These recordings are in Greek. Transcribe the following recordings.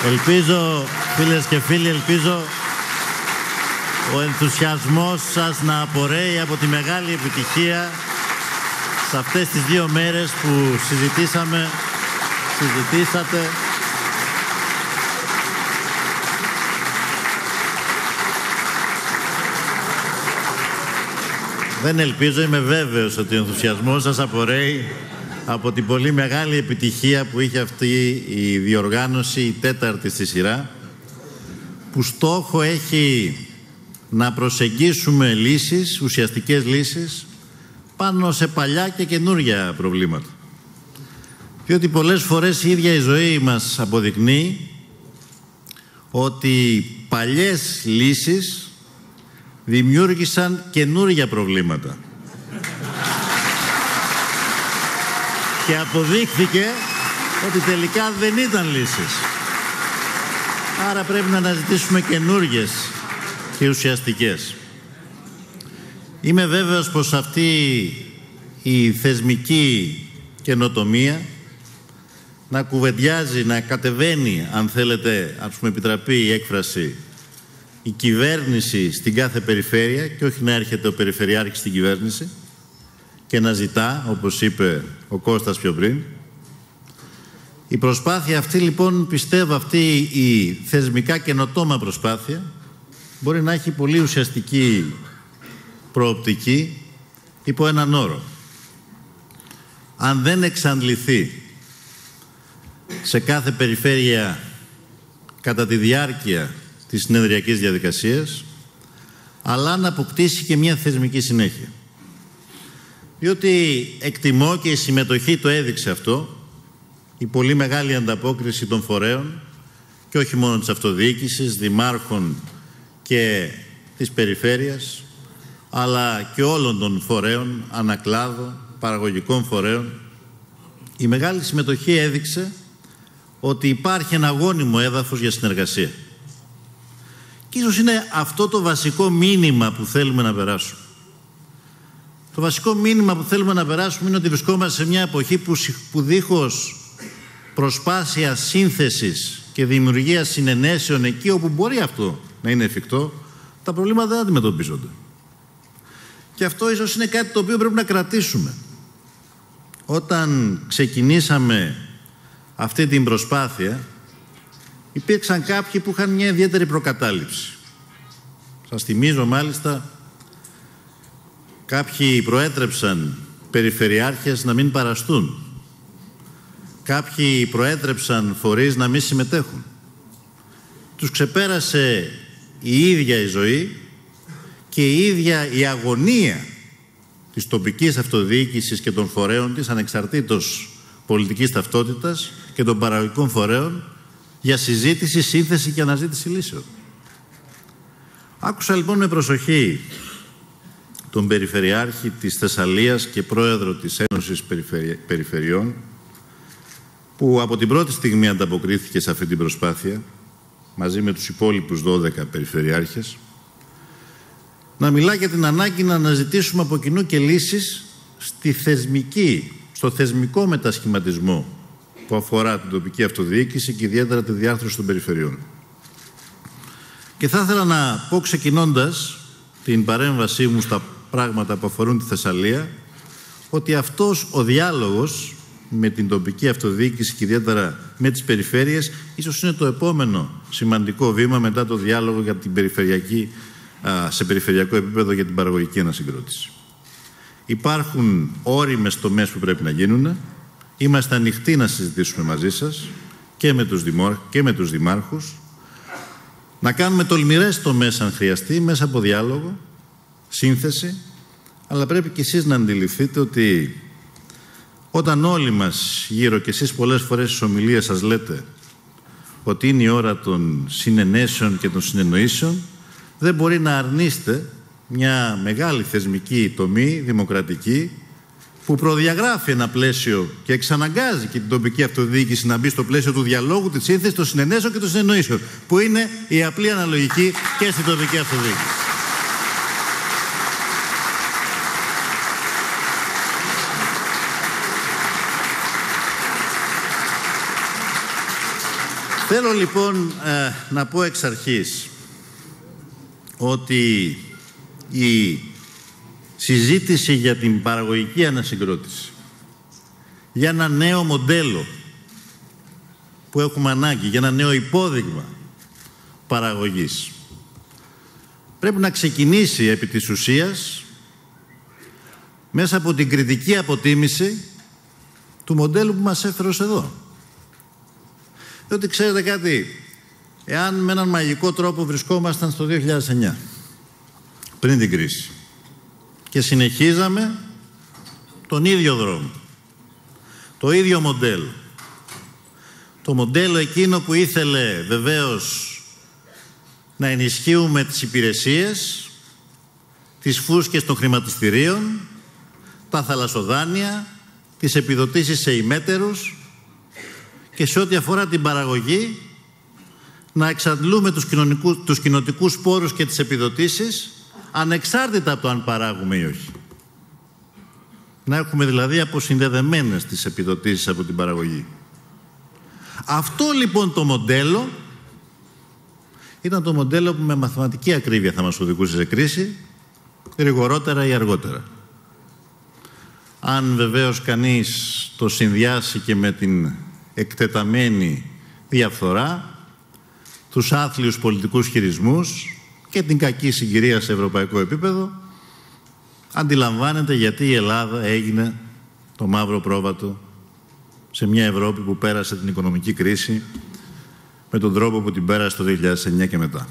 Ελπίζω, φίλες και φίλοι, ελπίζω ο ενθουσιασμός σας να απορρέει από τη μεγάλη επιτυχία σε αυτές τις 2 μέρες που συζητήσατε. Δεν ελπίζω, είμαι βέβαιος ότι ο ενθουσιασμός σας απορρέει από την πολύ μεγάλη επιτυχία που είχε αυτή η διοργάνωση, η 4η στη σειρά, που στόχο έχει να προσεγγίσουμε λύσεις, ουσιαστικές λύσεις, πάνω σε παλιά και καινούργια προβλήματα. Διότι πολλές φορές η ίδια η ζωή μας αποδεικνύει ότι παλιές λύσεις δημιούργησαν καινούργια προβλήματα. Και αποδείχθηκε ότι τελικά δεν ήταν λύσεις. Άρα πρέπει να αναζητήσουμε καινούργιες και ουσιαστικές. Είμαι βέβαιος πως αυτή η θεσμική καινοτομία να κουβεντιάζει, να κατεβαίνει, αν θέλετε, ας πούμε επιτραπεί η έκφραση, η κυβέρνηση στην κάθε περιφέρεια και όχι να έρχεται ο περιφερειάρχης στην κυβέρνηση και να ζητά, όπως είπε ο Κώστας πιο πριν. Η προσπάθεια αυτή, λοιπόν, πιστεύω, αυτή η θεσμικά καινοτόμα προσπάθεια μπορεί να έχει πολύ ουσιαστική προοπτική υπό έναν όρο. Αν δεν εξαντληθεί σε κάθε περιφέρεια κατά τη διάρκεια της συνεδριακής διαδικασίας, αλλά να αποκτήσει και μια θεσμική συνέχεια. Διότι εκτιμώ, και η συμμετοχή το έδειξε αυτό, η πολύ μεγάλη ανταπόκριση των φορέων και όχι μόνο της αυτοδιοίκησης, δημάρχων και της περιφέρειας, αλλά και όλων των φορέων, ανακλάδο, παραγωγικών φορέων. Η μεγάλη συμμετοχή έδειξε ότι υπάρχει ένα γόνιμο έδαφος για συνεργασία. Και ίσως είναι αυτό το βασικό μήνυμα που θέλουμε να περάσουμε. Το βασικό μήνυμα που θέλουμε να περάσουμε είναι ότι βρισκόμαστε σε μια εποχή που δίχως προσπάθεια σύνθεσης και δημιουργίας συνενέσεων εκεί όπου μπορεί αυτό να είναι εφικτό, τα προβλήματα δεν αντιμετωπίζονται. Και αυτό ίσως είναι κάτι το οποίο πρέπει να κρατήσουμε. Όταν ξεκινήσαμε αυτή την προσπάθεια, υπήρξαν κάποιοι που είχαν μια ιδιαίτερη προκατάληψη. Σας θυμίζω μάλιστα, κάποιοι προέτρεψαν περιφερειάρχες να μην παραστούν. Κάποιοι προέτρεψαν φορείς να μην συμμετέχουν. Τους ξεπέρασε η ίδια η ζωή και η ίδια η αγωνία της τοπικής αυτοδιοίκησης και των φορέων της, ανεξαρτήτως πολιτικής ταυτότητας, και των παραγωγικών φορέων για συζήτηση, σύνθεση και αναζήτηση λύσεων. Άκουσα λοιπόν με προσοχή τον Περιφερειάρχη της Θεσσαλίας και πρόεδρο της Ένωσης Περιφερειών, που από την πρώτη στιγμή ανταποκρίθηκε σε αυτή την προσπάθεια, μαζί με τους υπόλοιπους 12 περιφερειάρχες, να μιλά για την ανάγκη να αναζητήσουμε από κοινού και λύσεις στο θεσμικό μετασχηματισμό που αφορά την τοπική αυτοδιοίκηση και ιδιαίτερα τη διάρθρωση των περιφερειών. Και θα ήθελα να πω, ξεκινώντας την παρέμβασή μου στα πράγματα που αφορούν τη Θεσσαλία, ότι αυτός ο διάλογος με την τοπική αυτοδιοίκηση και ιδιαίτερα με τις περιφέρειες ίσως είναι το επόμενο σημαντικό βήμα μετά το διάλογο για την σε περιφερειακό επίπεδο για την παραγωγική ανασυγκρότηση. Υπάρχουν όριμες τομές που πρέπει να γίνουν. Είμαστε ανοιχτοί να συζητήσουμε μαζί σας και με τους δημάρχους, να κάνουμε τολμηρές τομές αν χρειαστεί, μέσα από διάλογο, σύνθεση, αλλά πρέπει και εσείς να αντιληφθείτε ότι όταν όλοι μας γύρω, και εσείς πολλές φορές στις ομιλίες σας λέτε ότι είναι η ώρα των συνενέσεων και των συνεννοήσεων, δεν μπορεί να αρνείστε μια μεγάλη θεσμική τομή, δημοκρατική, που προδιαγράφει ένα πλαίσιο και εξαναγκάζει και την τοπική αυτοδιοίκηση να μπει στο πλαίσιο του διαλόγου, της σύνθεσης, των συνενέσεων και των συνεννοήσεων, που είναι η απλή αναλογική και στην τοπική αυτοδιοίκηση. Θέλω λοιπόν να πω εξ αρχής ότι η συζήτηση για την παραγωγική ανασυγκρότηση, για ένα νέο μοντέλο που έχουμε ανάγκη, για ένα νέο υπόδειγμα παραγωγής, πρέπει να ξεκινήσει επί της ουσίας μέσα από την κριτική αποτίμηση του μοντέλου που μας έφερε ως εδώ. Διότι ξέρετε κάτι, εάν με έναν μαγικό τρόπο βρισκόμασταν στο 2009, πριν την κρίση, και συνεχίζαμε τον ίδιο δρόμο, το ίδιο μοντέλο, το μοντέλο εκείνο που ήθελε βεβαίως να ενισχύουμε τις υπηρεσίες, τις φούσκες των χρηματιστηρίων, τα θαλασσοδάνεια, τις επιδοτήσεις σε ημέτερους και σε ό,τι αφορά την παραγωγή να εξαντλούμε τους κοινοτικούς πόρους και τις επιδοτήσεις ανεξάρτητα από το αν παράγουμε ή όχι. Να έχουμε δηλαδή αποσυνδεδεμένες τις επιδοτήσεις από την παραγωγή. Αυτό λοιπόν το μοντέλο ήταν το μοντέλο που με μαθηματική ακρίβεια θα μας οδηγούσε σε κρίση, γρηγορότερα ή αργότερα. Αν βεβαίως κανείς το συνδυάσει και με την εκτεταμένη διαφθορά, τους άθλιους πολιτικούς χειρισμούς και την κακή συγκυρία σε ευρωπαϊκό επίπεδο, αντιλαμβάνεται γιατί η Ελλάδα έγινε το μαύρο πρόβατο σε μια Ευρώπη που πέρασε την οικονομική κρίση με τον τρόπο που την πέρασε το 2009 και μετά.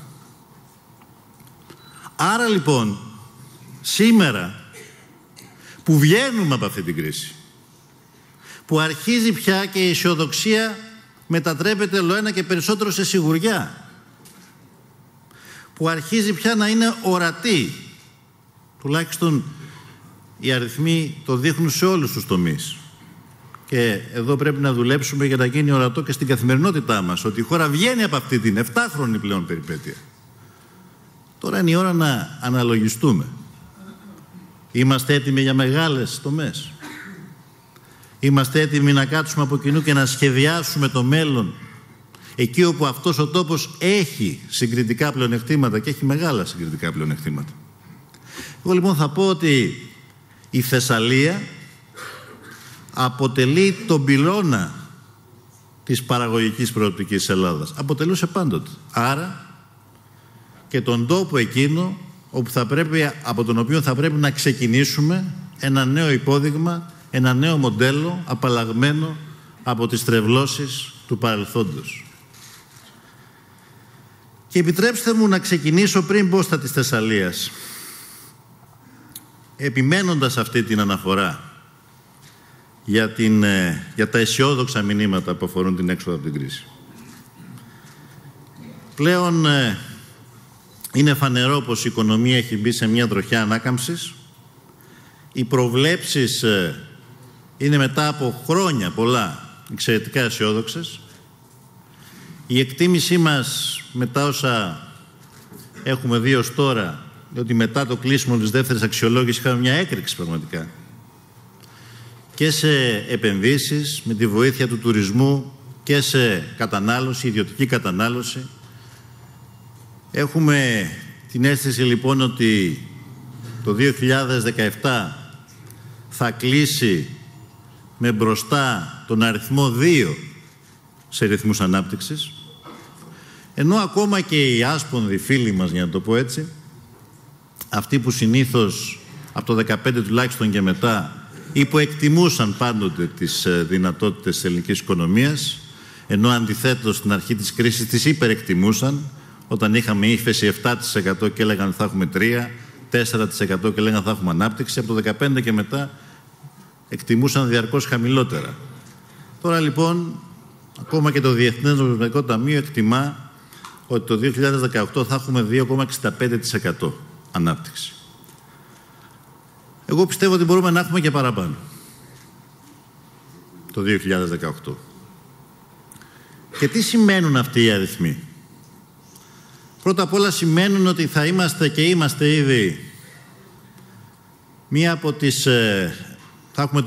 Άρα λοιπόν, σήμερα που βγαίνουμε από αυτή την κρίση, που αρχίζει πια και η αισιοδοξία μετατρέπεται ολοένα και περισσότερο σε σιγουριά, που αρχίζει πια να είναι ορατή, τουλάχιστον οι αριθμοί το δείχνουν σε όλους τους τομείς, και εδώ πρέπει να δουλέψουμε για να γίνει ορατό και στην καθημερινότητά μας ότι η χώρα βγαίνει από αυτή την 7χρονη πλέον περιπέτεια. Τώρα είναι η ώρα να αναλογιστούμε. Είμαστε έτοιμοι για μεγάλες τομές? Είμαστε έτοιμοι να κάτσουμε από κοινού και να σχεδιάσουμε το μέλλον εκεί όπου αυτός ο τόπος έχει συγκριτικά πλεονεκτήματα και έχει μεγάλα συγκριτικά πλεονεκτήματα? Εγώ λοιπόν θα πω ότι η Θεσσαλία αποτελεί τον πυλώνα της παραγωγικής προοπτικής της Ελλάδας. Αποτελούσε πάντοτε. Άρα και τον τόπο εκείνο όπου από τον οποίο θα πρέπει να ξεκινήσουμε ένα νέο υπόδειγμα, ένα νέο μοντέλο απαλλαγμένο από τις τρευλώσεις του παρελθόντος. Και επιτρέψτε μου να ξεκινήσω πριν πω στα της Θεσσαλίας, επιμένοντας αυτή την αναφορά για τα αισιόδοξα μηνύματα που αφορούν την έξοδο από την κρίση. Πλέον είναι φανερό πως η οικονομία έχει μπει σε μια τροχιά ανάκαμψης. Οι προβλέψεις είναι μετά από χρόνια πολλά εξαιρετικά αισιόδοξες. Η εκτίμησή μας μετά όσα έχουμε δει ως τώρα, ότι μετά το κλείσιμο της δεύτερης αξιολόγησης είχαμε μια έκρηξη πραγματικά και σε επενδύσεις με τη βοήθεια του τουρισμού και σε κατανάλωση, ιδιωτική κατανάλωση. Έχουμε την αίσθηση λοιπόν ότι το 2017 θα κλείσει με μπροστά τον αριθμό 2 σε ρυθμούς ανάπτυξης, ενώ ακόμα και οι άσπονδοι φίλοι μας, για να το πω έτσι, αυτοί που συνήθως από το 2015 τουλάχιστον και μετά υποεκτιμούσαν πάντοτε τις δυνατότητες της ελληνικής οικονομίας, ενώ αντιθέτως στην αρχή της κρίσης τις υπερεκτιμούσαν, όταν είχαμε ύφεση 7% και έλεγαν θα έχουμε 3%, 4% και έλεγαν θα έχουμε ανάπτυξη. Από το 2015 και μετά εκτιμούσαν διαρκώς χαμηλότερα. Τώρα λοιπόν, ακόμα και το Διεθνές Νομισματικό Ταμείο εκτιμά ότι το 2018 θα έχουμε 2,65% ανάπτυξη. Εγώ πιστεύω ότι μπορούμε να έχουμε και παραπάνω το 2018. Και τι σημαίνουν αυτοί οι αριθμοί? Πρώτα απ' όλα σημαίνουν ότι θα είμαστε και είμαστε ήδη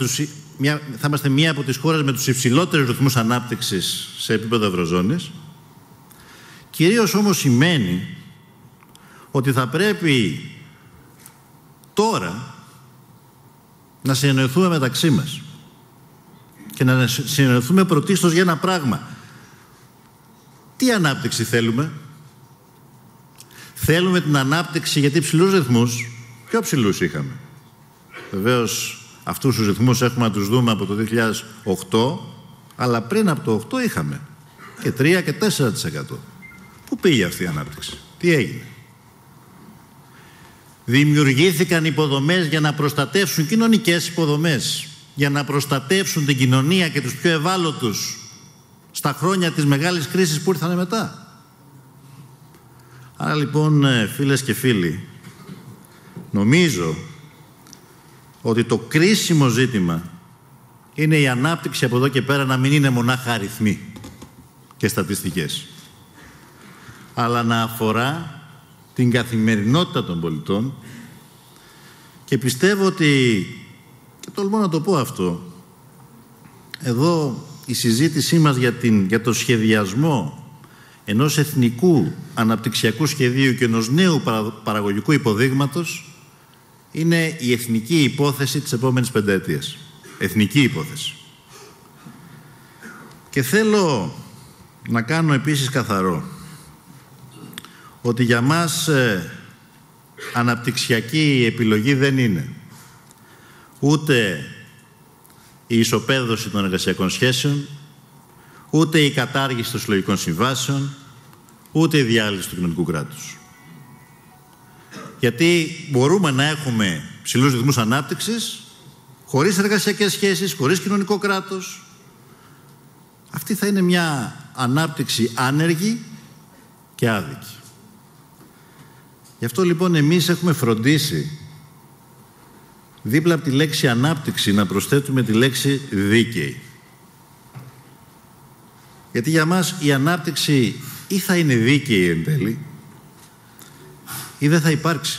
θα είμαστε μία από τις χώρες με τους υψηλότερους ρυθμούς ανάπτυξης σε επίπεδο Ευρωζώνης. Κυρίως όμως σημαίνει ότι θα πρέπει τώρα να συνεννοηθούμε μεταξύ μας και να συνεννοηθούμε πρωτίστως για ένα πράγμα. Τι ανάπτυξη θέλουμε? Θέλουμε την ανάπτυξη γιατί ψηλούς ρυθμούς, πιο ψηλούς είχαμε. Βεβαίως αυτούς τους ρυθμούς έχουμε να τους δούμε από το 2008, αλλά πριν από το 8 είχαμε και 3 και 4%. Πού πήγε αυτή η ανάπτυξη? Τι έγινε? Δημιουργήθηκαν υποδομές για να προστατεύσουν, κοινωνικές υποδομές, για να προστατεύσουν την κοινωνία και τους πιο ευάλωτους στα χρόνια της μεγάλης κρίσης που ήρθαν μετά. Άρα λοιπόν, φίλες και φίλοι, νομίζω ότι το κρίσιμο ζήτημα είναι η ανάπτυξη από εδώ και πέρα να μην είναι μονάχα αριθμοί και στατιστικές, αλλά να αφορά την καθημερινότητα των πολιτών. Και πιστεύω ότι, και τολμώ να το πω αυτό, εδώ η συζήτησή μας για το σχεδιασμό ενός εθνικού αναπτυξιακού σχεδίου και ενός νέου παραγωγικού υποδείγματος είναι η εθνική υπόθεση της επόμενης πενταετίας. Εθνική υπόθεση. Και θέλω να κάνω επίσης καθαρό ότι για μας αναπτυξιακή επιλογή δεν είναι ούτε η ισοπαίδωση των εργασιακών σχέσεων, ούτε η κατάργηση των συλλογικών συμβάσεων, ούτε η διάλυση του κοινωνικού κράτους. Γιατί μπορούμε να έχουμε ψηλούς ρυθμούς ανάπτυξης χωρίς εργασιακές σχέσεις, χωρίς κοινωνικό κράτος. Αυτή θα είναι μια ανάπτυξη άνεργη και άδικη. Γι' αυτό λοιπόν εμείς έχουμε φροντίσει δίπλα από τη λέξη ανάπτυξη να προσθέτουμε τη λέξη δίκαιη. Γιατί για μας η ανάπτυξη ή θα είναι δίκαιη εν τέλει ή δεν θα υπάρξει.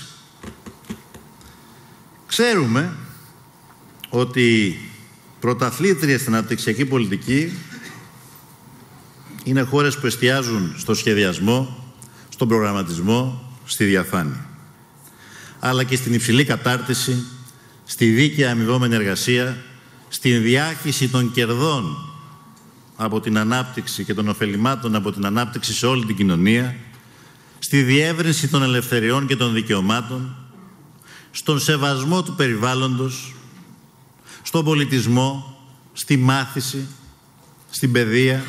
Ξέρουμε ότι πρωταθλήτριες στην αναπτυξιακή πολιτική είναι χώρες που εστιάζουν στο σχεδιασμό, στον προγραμματισμό, στη διαφάνεια. Αλλά και στην υψηλή κατάρτιση, στη δίκαια αμοιβόμενη εργασία, στην διάχυση των κερδών από την ανάπτυξη και των ωφελημάτων από την ανάπτυξη σε όλη την κοινωνία, στη διεύρυνση των ελευθεριών και των δικαιωμάτων, στον σεβασμό του περιβάλλοντος, στον πολιτισμό, στη μάθηση, στην παιδεία.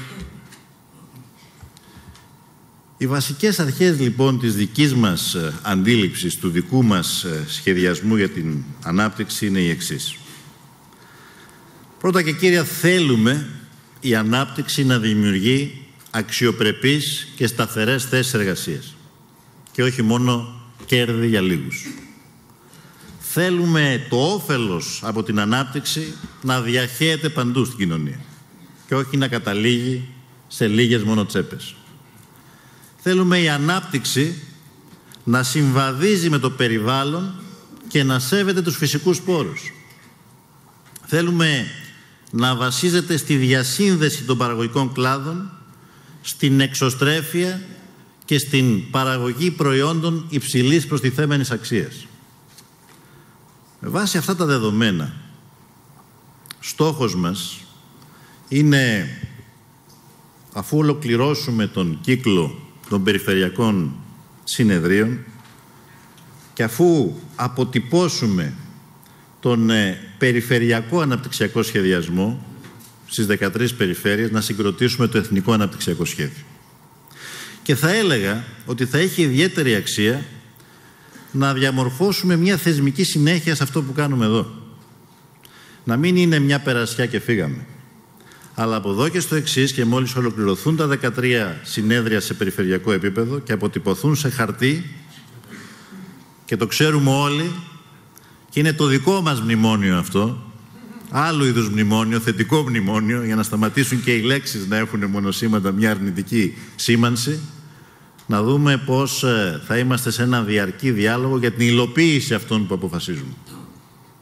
Οι βασικές αρχές λοιπόν της δικής μας αντίληψης, του δικού μας σχεδιασμού για την ανάπτυξη είναι οι εξής. Πρώτα και κύρια, θέλουμε η ανάπτυξη να δημιουργεί αξιοπρεπείς και σταθερές θέσεις εργασίας και όχι μόνο κέρδη για λίγους. Θέλουμε το όφελος από την ανάπτυξη να διαχέεται παντού στην κοινωνία και όχι να καταλήγει σε λίγες μόνο τσέπες. Θέλουμε η ανάπτυξη να συμβαδίζει με το περιβάλλον και να σέβεται τους φυσικούς πόρους. Θέλουμε να βασίζεται στη διασύνδεση των παραγωγικών κλάδων, στην εξωστρέφεια και στην παραγωγή προϊόντων υψηλής προστιθέμενης αξίας. Με βάση αυτά τα δεδομένα, στόχος μας είναι, αφού ολοκληρώσουμε τον κύκλο των περιφερειακών συνεδρίων και αφού αποτυπώσουμε τον περιφερειακό αναπτυξιακό σχεδιασμό στις 13 περιφέρειες, να συγκροτήσουμε το Εθνικό Αναπτυξιακό Σχέδιο. Και θα έλεγα ότι θα έχει ιδιαίτερη αξία να διαμορφώσουμε μια θεσμική συνέχεια σε αυτό που κάνουμε εδώ. Να μην είναι μια περασιά και φύγαμε. Αλλά από εδώ και στο εξής, και μόλις ολοκληρωθούν τα 13 συνέδρια σε περιφερειακό επίπεδο και αποτυπωθούν σε χαρτί, και το ξέρουμε όλοι, και είναι το δικό μας μνημόνιο αυτό, άλλου είδους μνημόνιο, θετικό μνημόνιο, για να σταματήσουν και οι λέξεις να έχουν μονοσήματα μια αρνητική σήμανση, να δούμε πώς θα είμαστε σε ένα διαρκή διάλογο για την υλοποίηση αυτών που αποφασίζουμε.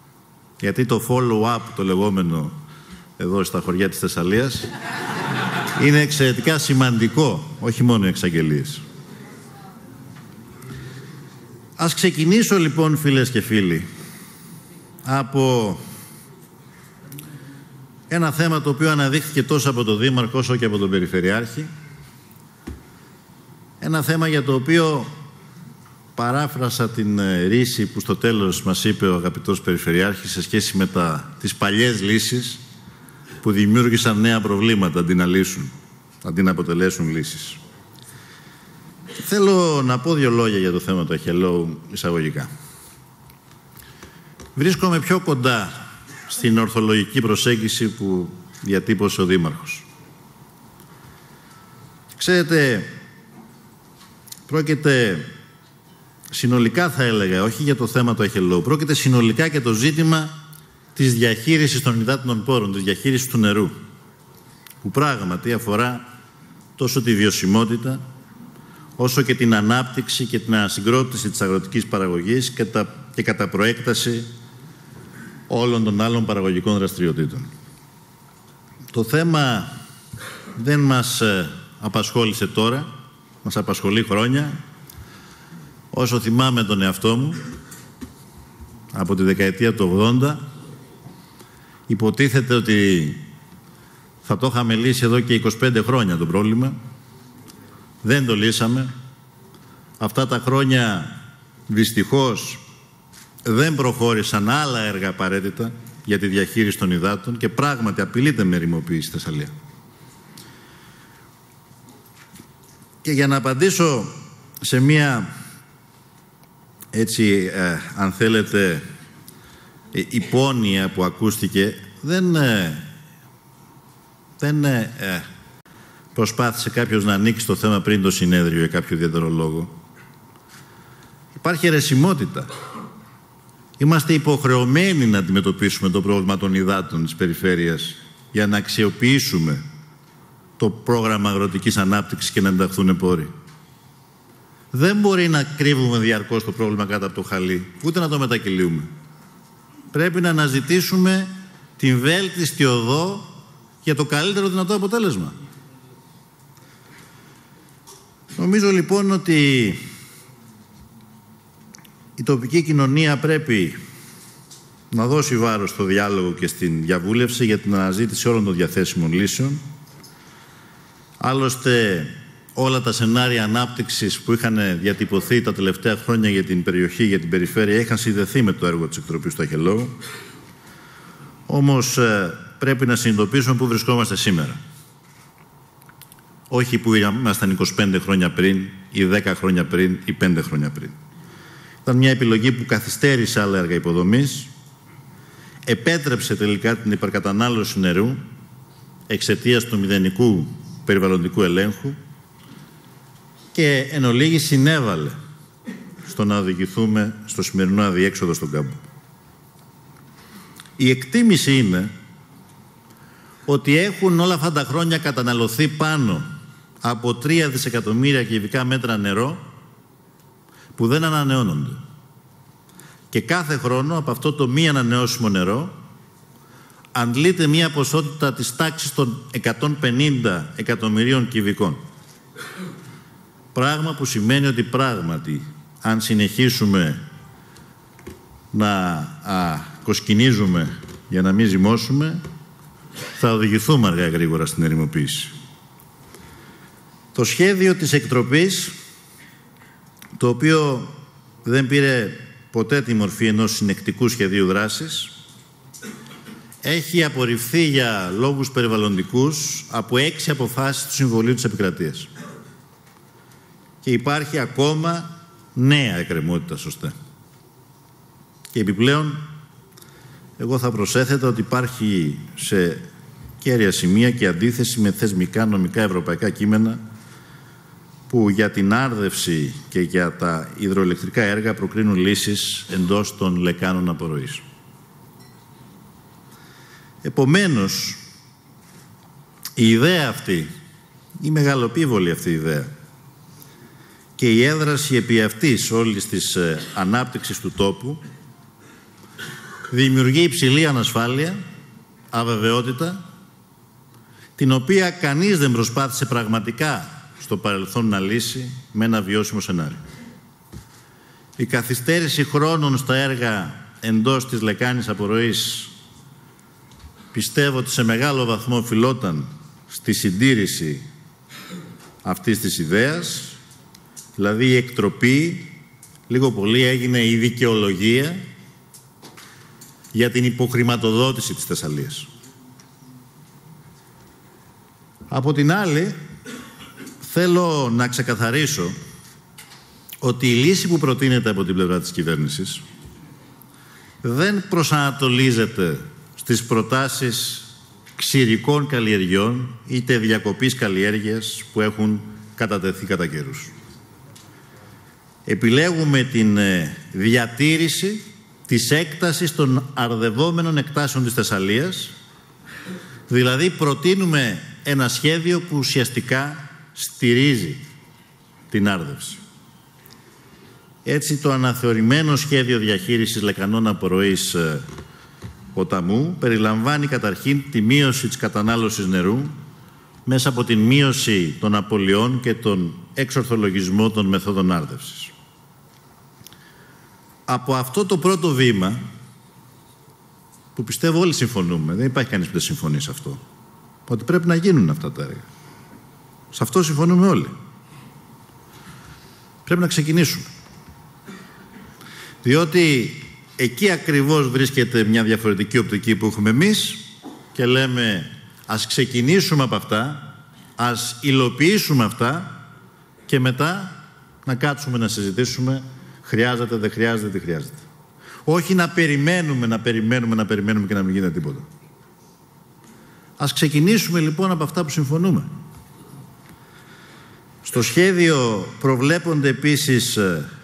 Γιατί το follow-up, το λεγόμενο εδώ στα χωριά της Θεσσαλίας, Είναι εξαιρετικά σημαντικό, όχι μόνο οι εξαγγελίες. Ας ξεκινήσω λοιπόν, φίλες και φίλοι, από ένα θέμα το οποίο αναδείχθηκε τόσο από τον Δήμαρχο όσο και από τον Περιφερειάρχη. Ένα θέμα για το οποίο παράφρασα την ρίση που στο τέλος μας είπε ο αγαπητός Περιφερειάρχης σε σχέση με τις παλιές λύσεις που δημιούργησαν νέα προβλήματα αντί να αποτελέσουν λύσεις. Θέλω να πω δύο λόγια για το θέμα του Αχελώου εισαγωγικά. Βρίσκομαι πιο κοντά στην ορθολογική προσέγγιση που διατύπωσε ο Δήμαρχος. Ξέρετε, πρόκειται συνολικά, θα έλεγα, όχι για το θέμα του Αχελώου, πρόκειται συνολικά και το ζήτημα της διαχείρισης των υδάτινων πόρων, της διαχείρισης του νερού, που πράγματι αφορά τόσο τη βιωσιμότητα, όσο και την ανάπτυξη και την ανασυγκρότηση της αγροτικής παραγωγής και κατά προέκταση όλων των άλλων παραγωγικών δραστηριοτήτων. Το θέμα δεν μας απασχόλησε τώρα, μας απασχολεί χρόνια. Όσο θυμάμαι τον εαυτό μου, από τη δεκαετία του 80, υποτίθεται ότι θα το είχαμε λύσει εδώ και 25 χρόνια το πρόβλημα. Δεν το λύσαμε. Αυτά τα χρόνια δυστυχώς δεν προχώρησαν άλλα έργα απαραίτητα για τη διαχείριση των υδάτων και πράγματι απειλείται με ερημοποίηση στη Θεσσαλία. Και για να απαντήσω σε μία έτσι αν θέλετε υπόνοια που ακούστηκε, δεν προσπάθησε κάποιος να ανοίξει το θέμα πριν το συνέδριο για κάποιο ιδιαίτερο λόγο. Υπάρχει αιρεσιμότητα. Είμαστε υποχρεωμένοι να αντιμετωπίσουμε το πρόβλημα των υδάτων της περιφέρειας για να αξιοποιήσουμε το πρόγραμμα αγροτικής ανάπτυξης και να ενταχθούν πόροι. Δεν μπορεί να κρύβουμε διαρκώς το πρόβλημα κάτω από το χαλί, ούτε να το μετακυλίουμε. Πρέπει να αναζητήσουμε την βέλτιστη οδό για το καλύτερο δυνατό αποτέλεσμα. Νομίζω λοιπόν ότι η τοπική κοινωνία πρέπει να δώσει βάρος στο διάλογο και στην διαβούλευση για την αναζήτηση όλων των διαθέσιμων λύσεων. Άλλωστε, όλα τα σενάρια ανάπτυξης που είχαν διατυπωθεί τα τελευταία χρόνια για την περιοχή, για την περιφέρεια, είχαν συνδεθεί με το έργο της εκτροπής του Αχελώου. Όμως πρέπει να συνειδητοποιήσουμε πού βρισκόμαστε σήμερα. Όχι που ήμασταν 25 χρόνια πριν ή 10 χρόνια πριν ή 5 χρόνια πριν. Ήταν μια επιλογή που καθυστέρησε άλλα έργα υποδομής, επέτρεψε τελικά την υπερκατανάλωση νερού εξαιτίας του μηδενικού περιβαλλοντικού ελέγχου και εν ολίγη συνέβαλε στο να οδηγηθούμε στο σημερινό αδιέξοδο στον κάμπο. Η εκτίμηση είναι ότι έχουν όλα αυτά τα χρόνια καταναλωθεί πάνω από 3 δισεκατομμύρια κυβικά μέτρα νερό που δεν ανανεώνονται. Και κάθε χρόνο από αυτό το μη ανανεώσιμο νερό αντλείται μια ποσότητα της τάξης των 150 εκατομμυρίων κυβικών. Πράγμα που σημαίνει ότι πράγματι, αν συνεχίσουμε να κοσκινίζουμε για να μην ζυμώσουμε, θα οδηγηθούμε αργά γρήγορα στην ερημοποίηση. Το σχέδιο της εκτροπής, το οποίο δεν πήρε ποτέ τη μορφή ενός συνεκτικού σχεδίου δράσης, έχει απορριφθεί για λόγους περιβαλλοντικούς από 6 αποφάσεις του Συμβουλίου της Επικρατείας. Και υπάρχει ακόμα νέα εκκρεμότητα, σωστά. Και επιπλέον, εγώ θα προσέθετα ότι υπάρχει σε κέρια σημεία και αντίθεση με θεσμικά, νομικά, ευρωπαϊκά κείμενα που για την άρδευση και για τα υδροελεκτρικά έργα προκρίνουν λύσεις εντός των λεκάνων απορροής. Επομένως, η ιδέα αυτή, η μεγαλοπίβολη αυτή η ιδέα και η έδραση επί αυτής όλης της ανάπτυξης του τόπου δημιουργεί υψηλή ανασφάλεια, αβεβαιότητα, την οποία κανείς δεν προσπάθησε πραγματικά στο παρελθόν να λύσει με ένα βιώσιμο σενάριο. Η καθυστέρηση χρόνων στα έργα εντός της λεκάνης απορροής πιστεύω ότι σε μεγάλο βαθμό οφειλόταν στη συντήρηση αυτής της ιδέας, δηλαδή η εκτροπή λίγο πολύ έγινε η δικαιολογία για την υποχρηματοδότηση της Θεσσαλίας. Από την άλλη, θέλω να ξεκαθαρίσω ότι η λύση που προτείνεται από την πλευρά της κυβέρνησης δεν προσανατολίζεται στις προτάσεις ξηρικών καλλιεργειών είτε διακοπής καλλιέργειας που έχουν κατατεθεί κατά καιρούς. Επιλέγουμε την διατήρηση της έκτασης των αρδευόμενων εκτάσεων της Θεσσαλίας, δηλαδή προτείνουμε ένα σχέδιο που ουσιαστικά στηρίζει την άρδευση. Έτσι, το αναθεωρημένο σχέδιο διαχείρισης λεκανών απορροής ποταμού περιλαμβάνει καταρχήν τη μείωση της κατανάλωσης νερού μέσα από την μείωση των απολειών και τον εξορθολογισμό των μεθόδων άρδευσης. Από αυτό το πρώτο βήμα, που πιστεύω όλοι συμφωνούμε, δεν υπάρχει κανείς που δεν συμφωνεί σε αυτό, ότι πρέπει να γίνουν αυτά τα έργα. Σε αυτό συμφωνούμε όλοι. Πρέπει να ξεκινήσουμε. Διότι εκεί ακριβώς βρίσκεται μια διαφορετική οπτική που έχουμε εμείς και λέμε ας ξεκινήσουμε από αυτά, ας υλοποιήσουμε αυτά και μετά να κάτσουμε να συζητήσουμε χρειάζεται, δεν χρειάζεται, τι χρειάζεται. Όχι να περιμένουμε και να μην γίνεται τίποτα. Ας ξεκινήσουμε λοιπόν από αυτά που συμφωνούμε. Στο σχέδιο προβλέπονται επίσης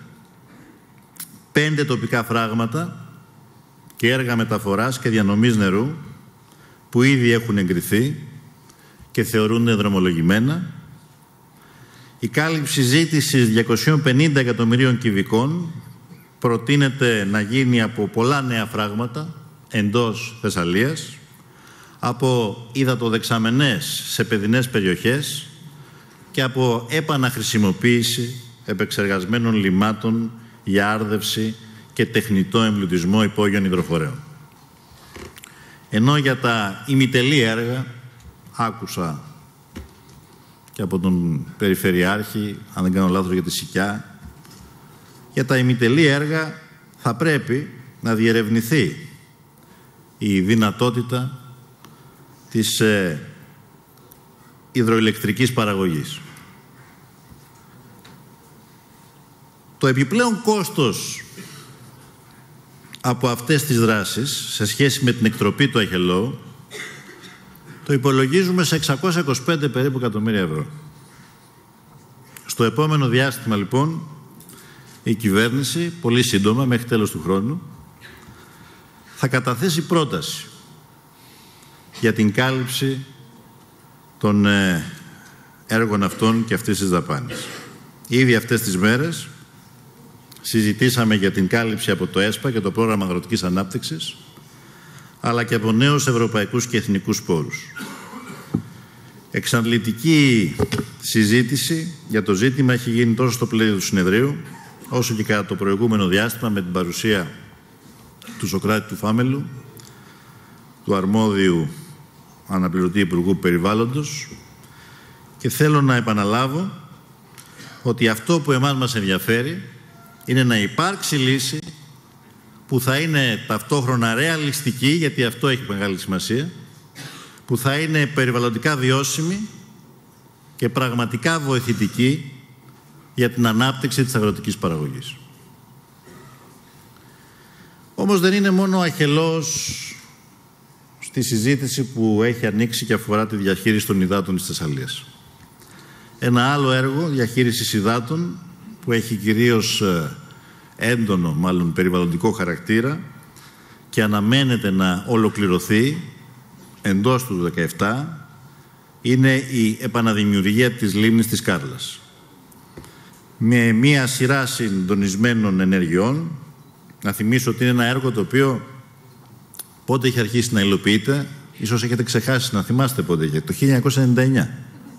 5 τοπικά φράγματα και έργα μεταφοράς και διανομής νερού που ήδη έχουν εγκριθεί και θεωρούνται δρομολογημένα. Η κάλυψη ζήτησης 250 εκατομμυρίων κυβικών προτείνεται να γίνει από πολλά νέα φράγματα εντός Θεσσαλίας, από υδατοδεξαμενές σε παιδινές περιοχές και από επαναχρησιμοποίηση επεξεργασμένων λιμάτων για άρδευση και τεχνητό εμπλουτισμό υπόγειων υδροφορέων. Ενώ για τα ημιτελή έργα, άκουσα και από τον Περιφερειάρχη, αν δεν κάνω λάθος για τη Σικιά, για τα ημιτελή έργα θα πρέπει να διερευνηθεί η δυνατότητα της υδροηλεκτρικής παραγωγής. Το επιπλέον κόστος από αυτές τις δράσεις σε σχέση με την εκτροπή του Αχελώου το υπολογίζουμε σε 625 περίπου εκατομμύρια ευρώ. Στο επόμενο διάστημα λοιπόν η κυβέρνηση, πολύ σύντομα μέχρι τέλος του χρόνου, θα καταθέσει πρόταση για την κάλυψη των έργων αυτών και αυτής της δαπάνης. Ήδη αυτές τις μέρες συζητήσαμε για την κάλυψη από το ΕΣΠΑ και το Πρόγραμμα Αγροτικής Ανάπτυξης, αλλά και από νέους ευρωπαϊκούς και εθνικούς πόρους. Εξαντλητική συζήτηση για το ζήτημα έχει γίνει τόσο στο πλαίσιο του συνεδρίου, όσο και κατά το προηγούμενο διάστημα με την παρουσία του Σωκράτη του Φάμελου, του αρμόδιου αναπληρωτή Υπουργού Περιβάλλοντος, και θέλω να επαναλάβω ότι αυτό που εμάς μας ενδιαφέρει είναι να υπάρξει λύση που θα είναι ταυτόχρονα ρεαλιστική, γιατί αυτό έχει μεγάλη σημασία, που θα είναι περιβαλλοντικά βιώσιμη και πραγματικά βοηθητική για την ανάπτυξη της αγροτικής παραγωγής. Όμως δεν είναι μόνο ο Αχελώος στη συζήτηση που έχει ανοίξει και αφορά τη διαχείριση των υδάτων της Θεσσαλίας. Ένα άλλο έργο διαχείρισης υδάτων που έχει κυρίως έντονο, μάλλον περιβαλλοντικό χαρακτήρα και αναμένεται να ολοκληρωθεί εντός του 2017, είναι η επαναδημιουργία της λίμνης της Κάρλας. Με μία σειρά συντονισμένων ενεργειών, να θυμίσω ότι είναι ένα έργο το οποίο πότε έχει αρχίσει να υλοποιείται, ίσως έχετε ξεχάσει να θυμάστε πότε είχε, το 1999.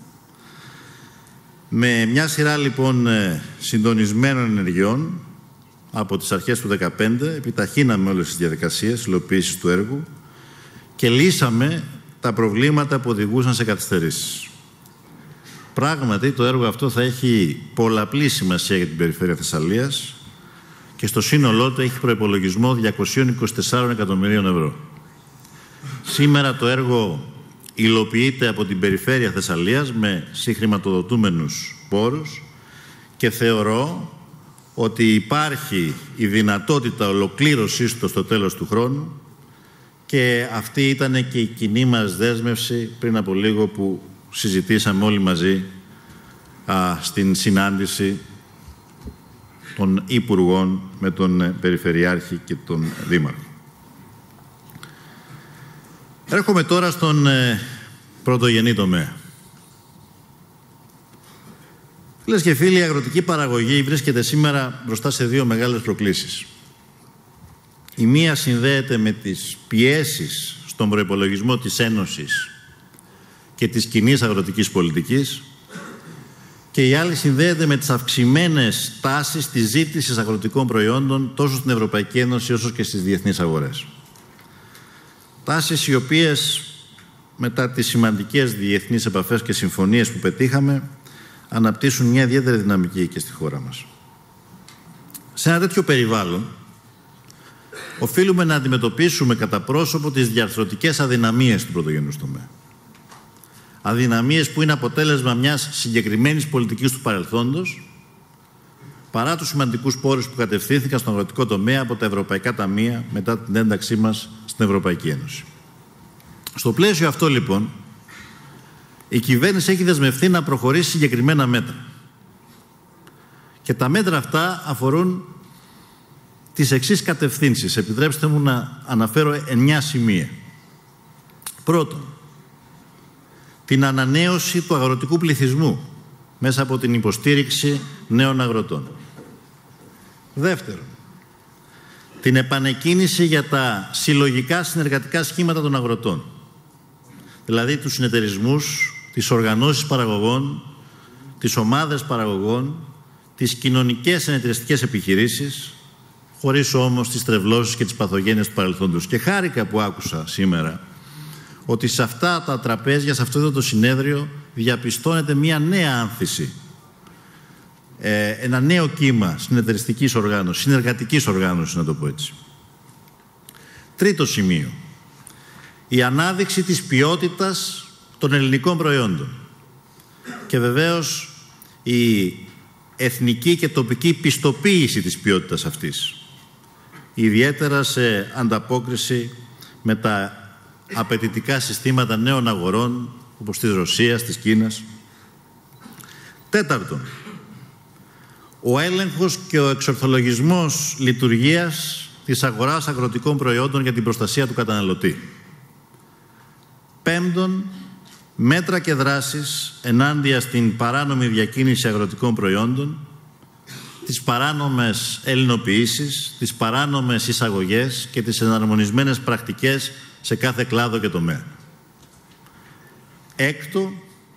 Με μια σειρά λοιπόν συντονισμένων ενεργειών από τις αρχές του 2015 επιταχύναμε όλες τις διαδικασίες υλοποίησης του έργου και λύσαμε τα προβλήματα που οδηγούσαν σε καθυστερήσεις. Πράγματι, το έργο αυτό θα έχει πολλαπλή σημασία για την περιφέρεια Θεσσαλίας και στο σύνολό του έχει προϋπολογισμό 224 εκατομμυρίων ευρώ. Σήμερα το έργο υλοποιείται από την περιφέρεια Θεσσαλίας με συγχρηματοδοτούμενους πόρους και θεωρώ ότι υπάρχει η δυνατότητα ολοκλήρωσής του στο τέλος του χρόνου και αυτή ήταν και η κοινή μας δέσμευση πριν από λίγο που συζητήσαμε όλοι μαζί στην συνάντηση των Υπουργών με τον Περιφερειάρχη και τον Δήμαρχο. Έρχομαι τώρα στον πρωτογενή τομέα. Φίλες και φίλοι, η αγροτική παραγωγή βρίσκεται σήμερα μπροστά σε δύο μεγάλες προκλήσεις. Η μία συνδέεται με τις πιέσεις στον προϋπολογισμό της Ένωσης και της κοινής αγροτικής πολιτικής και η άλλη συνδέεται με τις αυξημένες τάσεις της ζήτησης αγροτικών προϊόντων τόσο στην Ευρωπαϊκή Ένωση όσο και στις διεθνείς αγορές. Τάσεις οι οποίες μετά τις σημαντικές διεθνείς επαφές και συμφωνίες που πετύχαμε αναπτύσσουν μια ιδιαίτερη δυναμική και στη χώρα μας. Σε ένα τέτοιο περιβάλλον οφείλουμε να αντιμετωπίσουμε κατά πρόσωπο τις διαρθρωτικές αδυναμίες του πρωτογενούς τομέα. Αδυναμίες που είναι αποτέλεσμα μιας συγκεκριμένης πολιτικής του παρελθόντος παρά τους σημαντικούς πόρους που κατευθύνθηκαν στον αγροτικό τομέα από τα ευρωπαϊκά ταμεία μετά την ένταξή μας στην Ευρωπαϊκή Ένωση. Στο πλαίσιο αυτό λοιπόν η κυβέρνηση έχει δεσμευτεί να προχωρήσει συγκεκριμένα μέτρα. Και τα μέτρα αυτά αφορούν τις εξής κατευθύνσεις. Επιτρέψτε μου να αναφέρω 9 σημεία. Πρώτον, την ανανέωση του αγροτικού πληθυσμού μέσα από την υποστήριξη νέων αγροτών. Δεύτερον, την επανεκκίνηση για τα συλλογικά συνεργατικά σχήματα των αγροτών. Δηλαδή τους συνεταιρισμούς, τις οργανώσεις παραγωγών, τις ομάδες παραγωγών, τις κοινωνικές συνεταιριστικές επιχειρήσεις, χωρίς όμως τις τρευλώσεις και τις παθογένειες του παρελθόντος. Και χάρηκα που άκουσα σήμερα ότι σε αυτά τα τραπέζια, σε αυτό το συνέδριο, διαπιστώνεται μια νέα άνθηση. Ένα νέο κύμα συνεταιριστικής οργάνωσης, συνεργατικής οργάνωσης, να το πω έτσι. Τρίτο σημείο. Η ανάδειξη της ποιότητας των ελληνικών προϊόντων. Και βεβαίως η εθνική και τοπική πιστοποίηση της ποιότητας αυτής. Ιδιαίτερα σε ανταπόκριση με τα απαιτητικά συστήματα νέων αγορών, όπως της Ρωσίας, της Κίνας. Τέταρτον, ο έλεγχος και ο εξορθολογισμός λειτουργίας της αγοράς αγροτικών προϊόντων για την προστασία του καταναλωτή. Πέμπτον, μέτρα και δράσεις ενάντια στην παράνομη διακίνηση αγροτικών προϊόντων, τις παράνομες ελληνοποιήσεις, τις παράνομες εισαγωγές και τις εναρμονισμένες πρακτικές σε κάθε κλάδο και τομέα. Έκτο,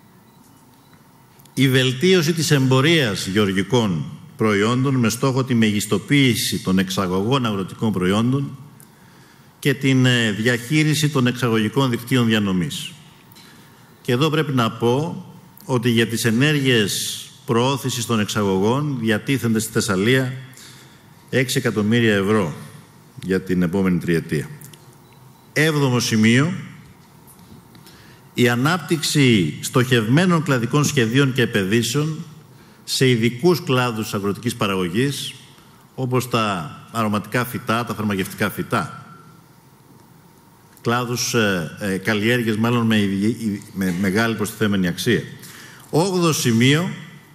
η βελτίωση της εμπορίας γεωργικών προϊόντων με στόχο τη μεγιστοποίηση των εξαγωγών αγροτικών προϊόντων και την διαχείριση των εξαγωγικών δικτύων διανομής. Και εδώ πρέπει να πω ότι για τις ενέργειες προώθησης των εξαγωγών διατίθενται στη Θεσσαλία 6 εκατομμύρια ευρώ για την επόμενη τριετία. Έβδομο σημείο, η ανάπτυξη στοχευμένων κλαδικών σχεδίων και επενδύσεων σε ειδικούς κλάδους αγροτικής παραγωγής, όπως τα αρωματικά φυτά, τα φαρμακευτικά φυτά. Κλάδους καλλιέργειες μάλλον με μεγάλη προστιθέμενη αξία. Όγδοο σημείο,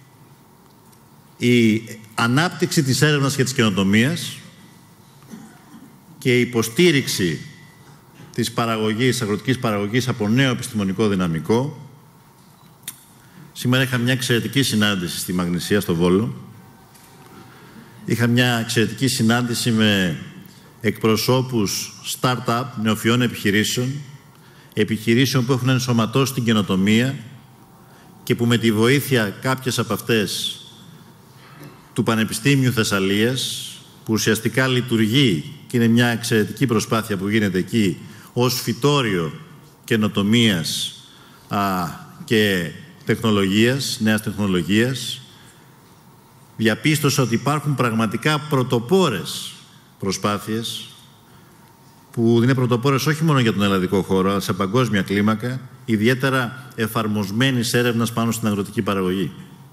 η ανάπτυξη της έρευνας και της καινοτομίας και η υποστήριξη της παραγωγής, αγροτικής παραγωγής από νέο επιστημονικό δυναμικό. Σήμερα είχα μια εξαιρετική συνάντηση στη Μαγνησία, στο Βόλο. Είχα μια εξαιρετική συνάντηση με εκπροσώπους start-up, νεοφυών επιχειρήσεων, επιχειρήσεων που έχουν ενσωματώσει την καινοτομία και που με τη βοήθεια κάποιες από αυτές του Πανεπιστήμιου Θεσσαλίας, που ουσιαστικά λειτουργεί και είναι μια εξαιρετική προσπάθεια που γίνεται εκεί ως φυτόριο καινοτομίας και τεχνολογίας, νέας τεχνολογίας, διαπίστωσα ότι υπάρχουν πραγματικά πρωτοπόρες προσπάθειες που είναι πρωτοπόρες όχι μόνο για τον ελλαδικό χώρο, αλλά σε παγκόσμια κλίμακα, ιδιαίτερα εφαρμοσμένης έρευνας πάνω στην αγροτική παραγωγή.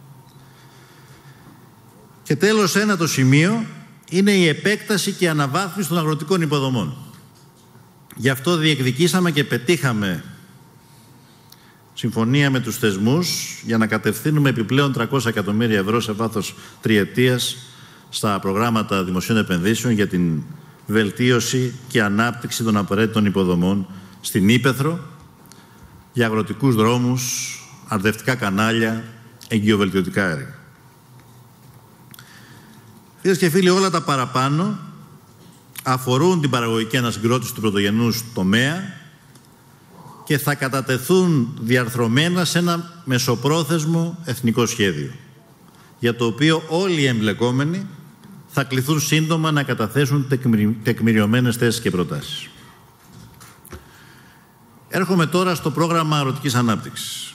Και τέλος, ένα το σημείο είναι η επέκταση και η αναβάθμιση των αγροτικών υποδομών. Γι' αυτό διεκδικήσαμε και πετύχαμε συμφωνία με τους θεσμούς για να κατευθύνουμε επιπλέον 300 εκατομμύρια ευρώ σε βάθος τριετίας στα προγράμματα δημοσίων επενδύσεων για την βελτίωση και ανάπτυξη των απαραίτητων υποδομών στην Ύπαιθρο, για αγροτικούς δρόμους, αρδευτικά κανάλια, εγκυοβελτιωτικά έργα. Φίλες και φίλοι, όλα τα παραπάνω αφορούν την παραγωγική ανασυγκρότηση του πρωτογενούς τομέα και θα κατατεθούν διαρθρωμένα σε ένα μεσοπρόθεσμο εθνικό σχέδιο, για το οποίο όλοι οι εμπλεκόμενοι θα κληθούν σύντομα να καταθέσουν τεκμηριωμένες θέσεις και προτάσεις. Έρχομαι τώρα στο πρόγραμμα αγροτικής ανάπτυξης.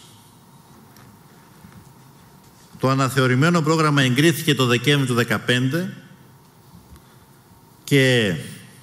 Το αναθεωρημένο πρόγραμμα εγκρίθηκε το Δεκέμβριο του 2015 και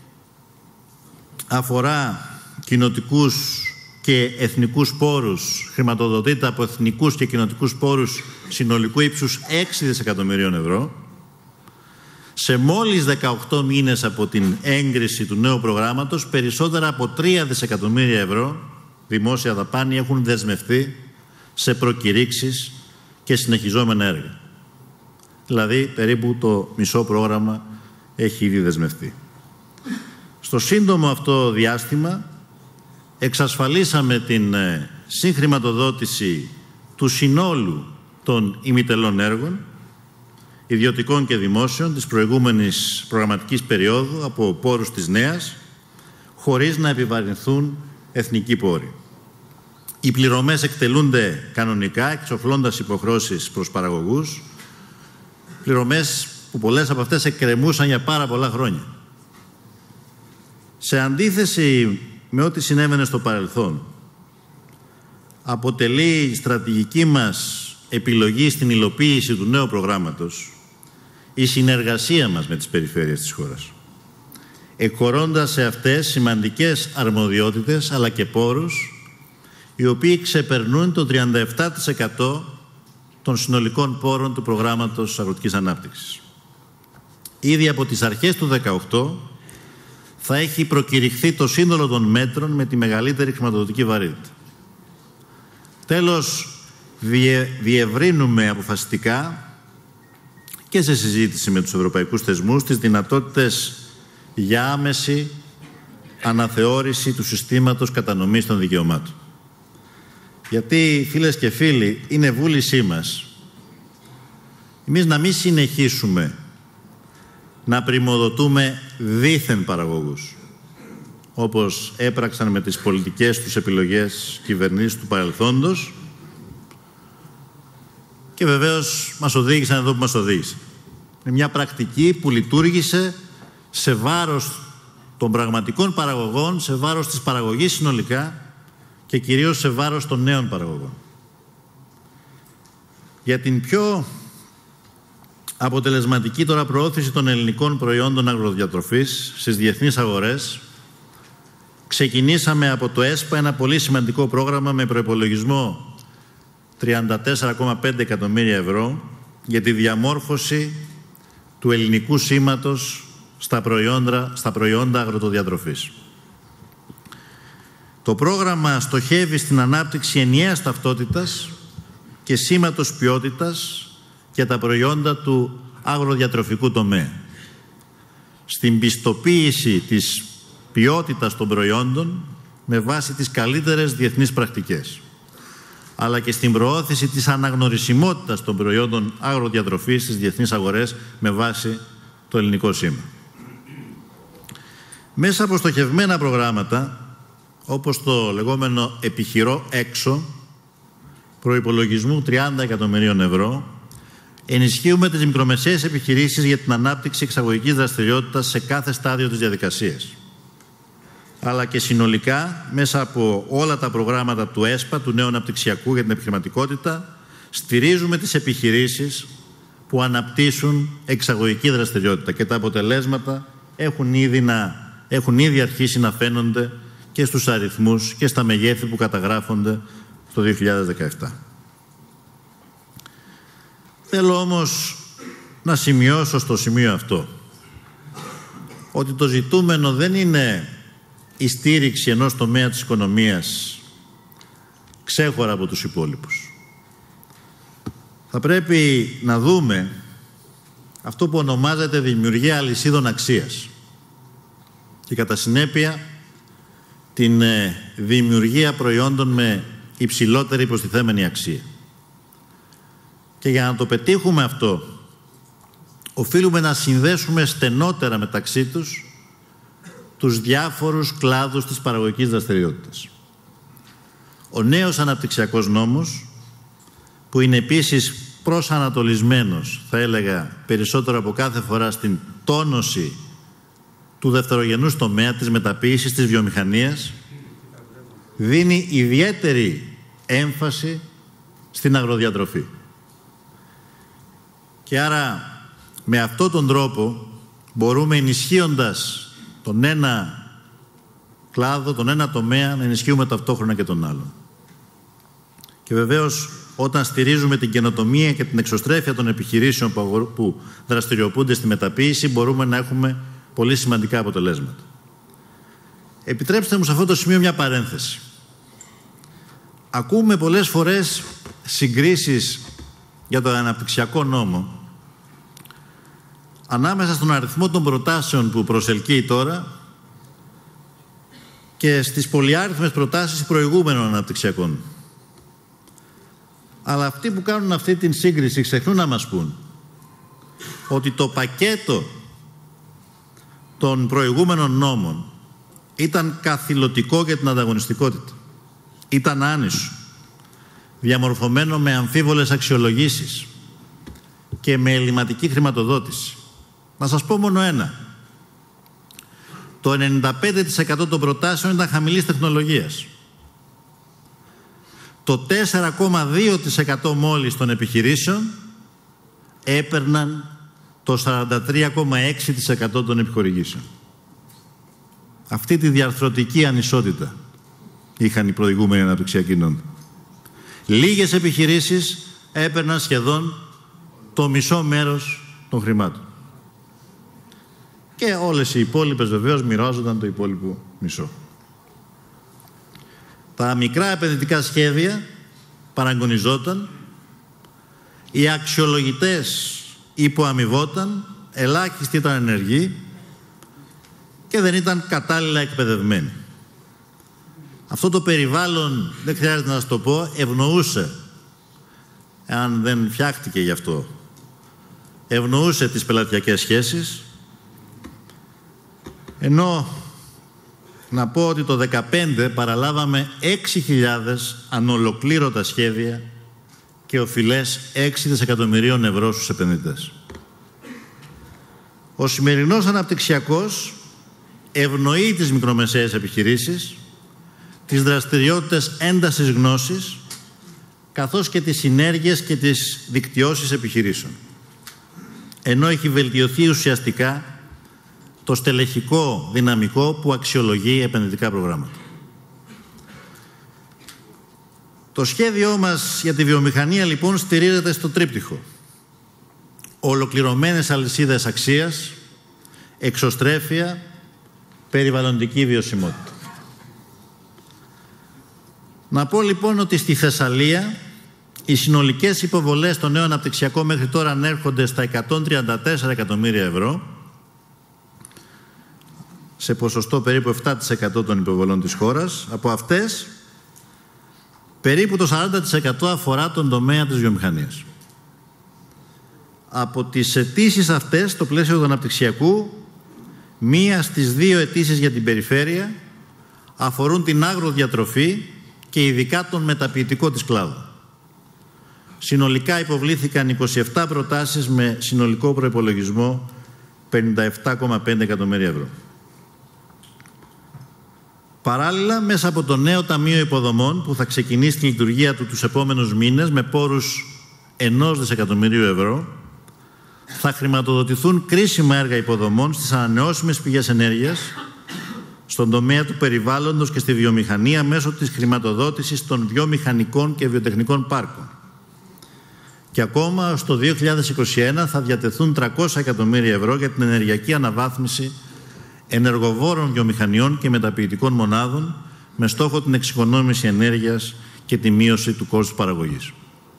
αφορά κοινοτικούς και εθνικούς πόρους, χρηματοδοτείται από εθνικούς και κοινοτικούς πόρους συνολικού ύψους 6 δισεκατομμυρίων ευρώ. Σε μόλις 18 μήνες από την έγκριση του νέου προγράμματος, περισσότερα από 3 δισεκατομμύρια ευρώ δημόσια δαπάνη έχουν δεσμευτεί σε προκηρύξεις και συνεχιζόμενα έργα. Δηλαδή, περίπου το μισό πρόγραμμα έχει ήδη δεσμευτεί. Στο σύντομο αυτό διάστημα, εξασφαλίσαμε την συγχρηματοδότηση του συνόλου των ημιτελών έργων, ιδιωτικών και δημόσιων, της προηγούμενης προγραμματικής περίοδου από πόρους της νέας, χωρίς να επιβαρυνθούν εθνικοί πόροι. Οι πληρωμές εκτελούνται κανονικά, εξοφλώντας υποχρεώσεις προς παραγωγούς, πληρωμές που πολλές από αυτές εκκρεμούσαν για πάρα πολλά χρόνια. Σε αντίθεση με ό,τι συνέβαινε στο παρελθόν, αποτελεί η στρατηγική μας επιλογή στην υλοποίηση του νέου προγράμματος η συνεργασία μας με τις περιφέρειες της χώρας, εκχωρώντας σε αυτές σημαντικές αρμοδιότητες αλλά και πόρους οι οποίοι ξεπερνούν το 37% των συνολικών πόρων του προγράμματος αγροτικής ανάπτυξης. Ήδη από τις αρχές του 2018 θα έχει προκηρυχθεί το σύνολο των μέτρων με τη μεγαλύτερη χρηματοδοτική βαρύτητα. Τέλος, διευρύνουμε αποφασιστικά και σε συζήτηση με τους ευρωπαϊκούς θεσμούς τις δυνατότητες για άμεση αναθεώρηση του συστήματος κατανομής των δικαιωμάτων. Γιατί, φίλες και φίλοι, είναι βούλησή μας εμείς να μην συνεχίσουμε να πριμοδοτούμε δήθεν παραγωγούς, όπως έπραξαν με τις πολιτικές τους επιλογές κυβερνήσεις του παρελθόντος και βεβαίως μας οδήγησαν εδώ που μας οδήγησε. Είναι μια πρακτική που λειτουργήσε σε βάρος των πραγματικών παραγωγών, σε βάρος της παραγωγής συνολικά και κυρίως σε βάρος των νέων παραγωγών. Για την πιο αποτελεσματική τώρα προώθηση των ελληνικών προϊόντων αγροδιατροφής στις διεθνείς αγορές, ξεκινήσαμε από το ΕΣΠΑ ένα πολύ σημαντικό πρόγραμμα με προϋπολογισμό 34,5 εκατομμύρια ευρώ για τη διαμόρφωση του ελληνικού σήματος στα προϊόντα αγροτοδιατροφής. Το πρόγραμμα στοχεύει στην ανάπτυξη ενιαίας ταυτότητας και σήματος ποιότητας για τα προϊόντα του αγροδιατροφικού τομέα, στην πιστοποίηση της ποιότητας των προϊόντων με βάση τις καλύτερες διεθνείς πρακτικές, αλλά και στην προώθηση της αναγνωρισιμότητας των προϊόντων αγροδιατροφής στις διεθνείς αγορές με βάση το ελληνικό σήμα. Μέσα από στοχευμένα προγράμματα, όπως το λεγόμενο επιχειρώ έξω, προϋπολογισμού 30 εκατομμυρίων ευρώ, ενισχύουμε τις μικρομεσαίες επιχειρήσεις για την ανάπτυξη εξαγωγικής δραστηριότητας σε κάθε στάδιο της διαδικασίας. Αλλά και συνολικά, μέσα από όλα τα προγράμματα του ΕΣΠΑ, του Νέου Αναπτυξιακού για την Επιχειρηματικότητα, στηρίζουμε τις επιχειρήσεις που αναπτύσσουν εξαγωγική δραστηριότητα και τα αποτελέσματα έχουν ήδη αρχίσει να φαίνονται και στους αριθμούς και στα μεγέθη που καταγράφονται το 2017. Θέλω όμως να σημειώσω στο σημείο αυτό ότι το ζητούμενο δεν είναι η στήριξη ενός τομέα της οικονομίας ξέχωρα από τους υπόλοιπους. Θα πρέπει να δούμε αυτό που ονομάζεται δημιουργία αλυσίδων αξίας και κατά συνέπεια την δημιουργία προϊόντων με υψηλότερη προστιθέμενη αξία. Και για να το πετύχουμε αυτό, οφείλουμε να συνδέσουμε στενότερα μεταξύ τους διάφορους κλάδους της παραγωγικής δραστηριότητας. Ο νέος αναπτυξιακός νόμος, που είναι επίσης προσανατολισμένος, θα έλεγα, περισσότερο από κάθε φορά στην τόνωση του δευτερογενούς τομέα, της μεταποίησης, της βιομηχανίας, δίνει ιδιαίτερη έμφαση στην αγροδιατροφή. Και άρα, με αυτόν τον τρόπο, μπορούμε ενισχύοντας τον ένα κλάδο, τον ένα τομέα, να ενισχύουμε ταυτόχρονα και τον άλλον. Και βεβαίως, όταν στηρίζουμε την καινοτομία και την εξωστρέφεια των επιχειρήσεων που δραστηριοποιούνται στη μεταποίηση, μπορούμε να έχουμε πολύ σημαντικά αποτελέσματα. Επιτρέψτε μου σε αυτό το σημείο μια παρένθεση. Ακούμε πολλές φορές συγκρίσεις για τον αναπτυξιακό νόμο ανάμεσα στον αριθμό των προτάσεων που προσελκύει τώρα και στις πολυάριθμες προτάσεις προηγούμενων αναπτυξιακών. Αλλά αυτοί που κάνουν αυτή την σύγκριση ξεχνούν να μας πούν ότι το πακέτο των προηγούμενων νόμων ήταν καθηλωτικό για την ανταγωνιστικότητα. Ήταν άνισο, διαμορφωμένο με αμφίβολες αξιολογήσεις και με ελληματική χρηματοδότηση. Να σας πω μόνο ένα. Το 95% των προτάσεων ήταν χαμηλής τεχνολογίας. Το 4,2% μόλις των επιχειρήσεων έπαιρναν το 43,6% των επιχορηγήσεων. Αυτή τη διαρθρωτική ανισότητα είχαν οι προηγούμενοι αναπτυξιακοί νόμοι. Λίγες επιχειρήσεις έπαιρναν σχεδόν το μισό μέρος των χρημάτων. Και όλες οι υπόλοιπες βεβαίως μοιράζονταν το υπόλοιπο μισό. Τα μικρά επενδυτικά σχέδια παραγωνιζόταν, οι αξιολογητές υποαμοιβόταν, ελάχιστοι ήταν ενεργοί και δεν ήταν κατάλληλα εκπαιδευμένοι. Αυτό το περιβάλλον, δεν χρειάζεται να σας το πω, ευνοούσε, αν δεν φτιάχτηκε γι' αυτό, ευνοούσε τις πελατειακές σχέσεις, ενώ να πω ότι το 2015 παραλάβαμε 6.000 ανολοκλήρωτα σχέδια και οφειλές 6 δισεκατομμυρίων ευρώ στους επενδυτές. Ο σημερινός αναπτυξιακός ευνοεί τις μικρομεσαίες επιχειρήσεις, τις δραστηριότητες έντασης γνώσης, καθώς και τις συνέργειες και τις δικτυώσεις επιχειρήσεων. Ενώ έχει βελτιωθεί ουσιαστικά το στελεχικό δυναμικό που αξιολογεί επενδυτικά προγράμματα. Το σχέδιό μας για τη βιομηχανία λοιπόν στηρίζεται στο τρίπτυχο. Ολοκληρωμένες αλυσίδες αξίας, εξωστρέφεια, περιβαλλοντική βιωσιμότητα. Να πω λοιπόν ότι στη Θεσσαλία οι συνολικές υποβολές στο νέο αναπτυξιακό μέχρι τώρα ανέρχονται στα 134 εκατομμύρια ευρώ, σε ποσοστό περίπου 7% των υποβολών της χώρας. Από αυτές, περίπου το 40% αφορά τον τομέα της βιομηχανίας. Από τις αιτήσεις αυτές, στο πλαίσιο του αναπτυξιακού, μία στις δύο αιτήσεις για την περιφέρεια αφορούν την αγροδιατροφή και ειδικά τον μεταποιητικό της κλάδο. Συνολικά υποβλήθηκαν 27 προτάσεις με συνολικό προϋπολογισμό 57,5 εκατομμύρια ευρώ. Παράλληλα, μέσα από το νέο Ταμείο Υποδομών που θα ξεκινήσει τη λειτουργία του τους επόμενους μήνες με πόρους 1 δισεκατομμυρίου ευρώ, θα χρηματοδοτηθούν κρίσιμα έργα υποδομών στις ανανεώσιμες πηγές ενέργειας, στον τομέα του περιβάλλοντος και στη βιομηχανία μέσω της χρηματοδότησης των βιομηχανικών και βιοτεχνικών πάρκων. Και ακόμα στο 2021 θα διατεθούν 300 εκατομμύρια ευρώ για την ενεργειακή αναβάθμιση ενεργοβόρων βιομηχανιών και μεταποιητικών μονάδων με στόχο την εξοικονόμηση ενέργειας και τη μείωση του κόστους παραγωγής.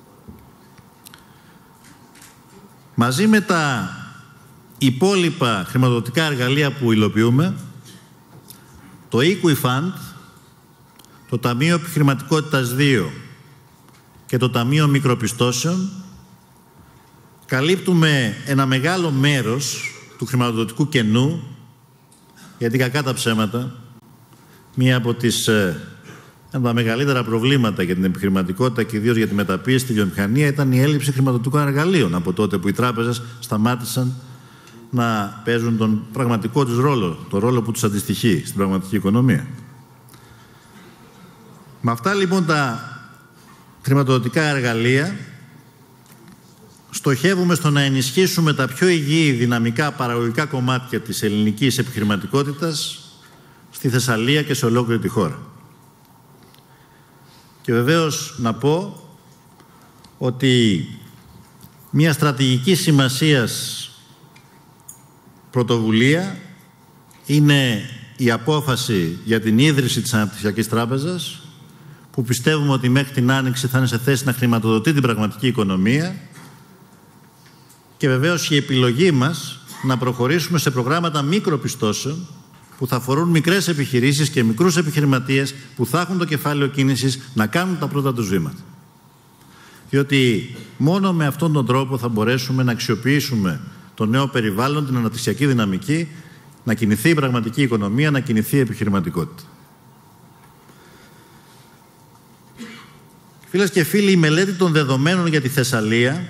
Μαζί με τα υπόλοιπα χρηματοδοτικά εργαλεία που υλοποιούμε, το EquiFund, το Ταμείο Επιχειρηματικότητας 2 και το Ταμείο Μικροπιστώσεων καλύπτουμε ένα μεγάλο μέρος του χρηματοδοτικού κενού, γιατί κακά τα ψέματα, μία από τα μεγαλύτερα προβλήματα για την επιχειρηματικότητα και ιδίως για τη μεταποίηση στη βιομηχανία ήταν η έλλειψη χρηματοδοτικών εργαλείων από τότε που οι τράπεζες σταμάτησαν να παίζουν τον πραγματικό τους ρόλο, το ρόλο που τους αντιστοιχεί στην πραγματική οικονομία. Με αυτά λοιπόν τα χρηματοδοτικά εργαλεία στοχεύουμε στο να ενισχύσουμε τα πιο υγιή δυναμικά παραγωγικά κομμάτια της ελληνικής επιχειρηματικότητας στη Θεσσαλία και σε ολόκληρη τη χώρα. Και βεβαίως να πω ότι μια στρατηγική σημασίας πρωτοβουλία είναι η απόφαση για την ίδρυση της Αναπτυξιακής Τράπεζας, που πιστεύουμε ότι μέχρι την Άνοιξη θα είναι σε θέση να χρηματοδοτεί την πραγματική οικονομία, και βεβαίως η επιλογή μας να προχωρήσουμε σε προγράμματα μικροπιστώσεων που θα αφορούν μικρές επιχειρήσεις και μικρούς επιχειρηματίες που θα έχουν το κεφάλαιο κίνησης να κάνουν τα πρώτα τους βήματα. Διότι μόνο με αυτόν τον τρόπο θα μπορέσουμε να αξιοποιήσουμε το νέο περιβάλλον, την αναπτυξιακή δυναμική, να κινηθεί η πραγματική οικονομία, να κινηθεί η επιχειρηματικότητα. Φίλες και φίλοι, η μελέτη των δεδομένων για τη Θεσσαλία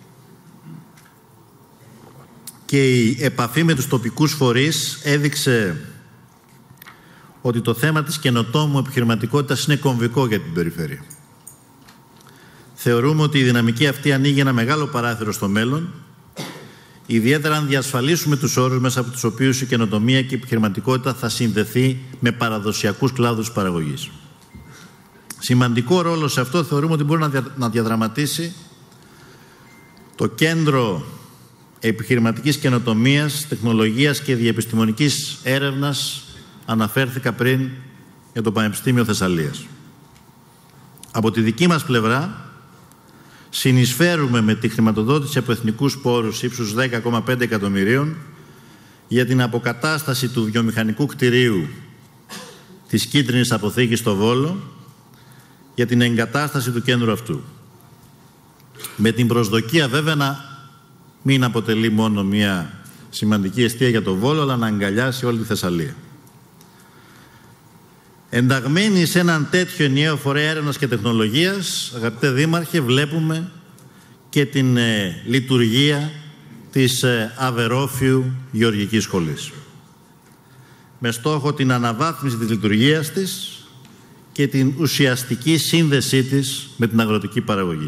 και η επαφή με τους τοπικούς φορείς έδειξε ότι το θέμα της καινοτόμου επιχειρηματικότητας είναι κομβικό για την περιφέρεια. Θεωρούμε ότι η δυναμική αυτή ανοίγει ένα μεγάλο παράθυρο στο μέλλον, ιδιαίτερα αν διασφαλίσουμε τους όρους μέσα από τους οποίους η καινοτομία και η επιχειρηματικότητα θα συνδεθεί με παραδοσιακούς κλάδους παραγωγής. Σημαντικό ρόλο σε αυτό θεωρούμε ότι μπορεί να διαδραματίσει το Κέντρο Επιχειρηματικής Καινοτομίας, Τεχνολογίας και Διεπιστημονικής Έρευνας, αναφέρθηκα πριν, για το Πανεπιστήμιο Θεσσαλίας. Από τη δική μας πλευρά συνεισφέρουμε με τη χρηματοδότηση από εθνικούς πόρους ύψους 10,5 εκατομμυρίων για την αποκατάσταση του βιομηχανικού κτηρίου της Κίτρινης Αποθήκης στο Βόλο, για την εγκατάσταση του κέντρου αυτού. Με την προσδοκία βέβαια να μην αποτελεί μόνο μια σημαντική εστία για το Βόλο, αλλά να αγκαλιάσει όλη τη Θεσσαλία. Ενταγμένοι σε έναν τέτοιο ενιαίο φορέα έρευνας και τεχνολογίας, αγαπητέ Δήμαρχε, βλέπουμε και την λειτουργία της Αβερόφιου Γεωργικής Σχολής. Με στόχο την αναβάθμιση της λειτουργίας της και την ουσιαστική σύνδεσή της με την αγροτική παραγωγή.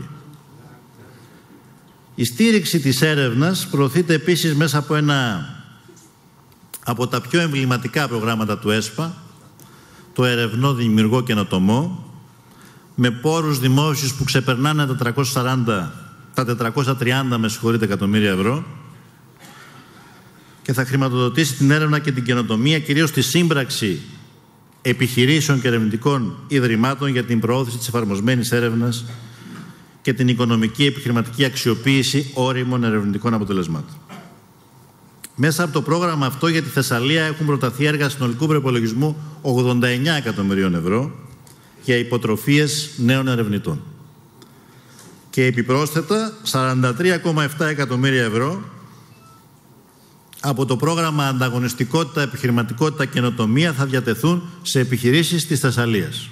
Η στήριξη της έρευνας προωθείται επίσης μέσα από ένα από τα πιο εμβληματικά προγράμματα του ΕΣΠΑ, το Ερευνό Δημιουργό Καινοτομό, με πόρους δημόσιους που ξεπερνάνε τα 430 εκατομμύρια ευρώ, και θα χρηματοδοτήσει την έρευνα και την καινοτομία, κυρίως στη σύμπραξη επιχειρήσεων και ερευνητικών ιδρυμάτων για την προώθηση της εφαρμοσμένης έρευνας και την οικονομική επιχειρηματική αξιοποίηση όριμων ερευνητικών αποτελεσμάτων. Μέσα από το πρόγραμμα αυτό για τη Θεσσαλία έχουν προταθεί έργα συνολικού προϋπολογισμού 89 εκατομμυρίων ευρώ για υποτροφίες νέων ερευνητών. Και επιπρόσθετα 43,7 εκατομμύρια ευρώ από το πρόγραμμα Ανταγωνιστικότητα, Επιχειρηματικότητα, Καινοτομία θα διατεθούν σε επιχειρήσεις της Θεσσαλίας.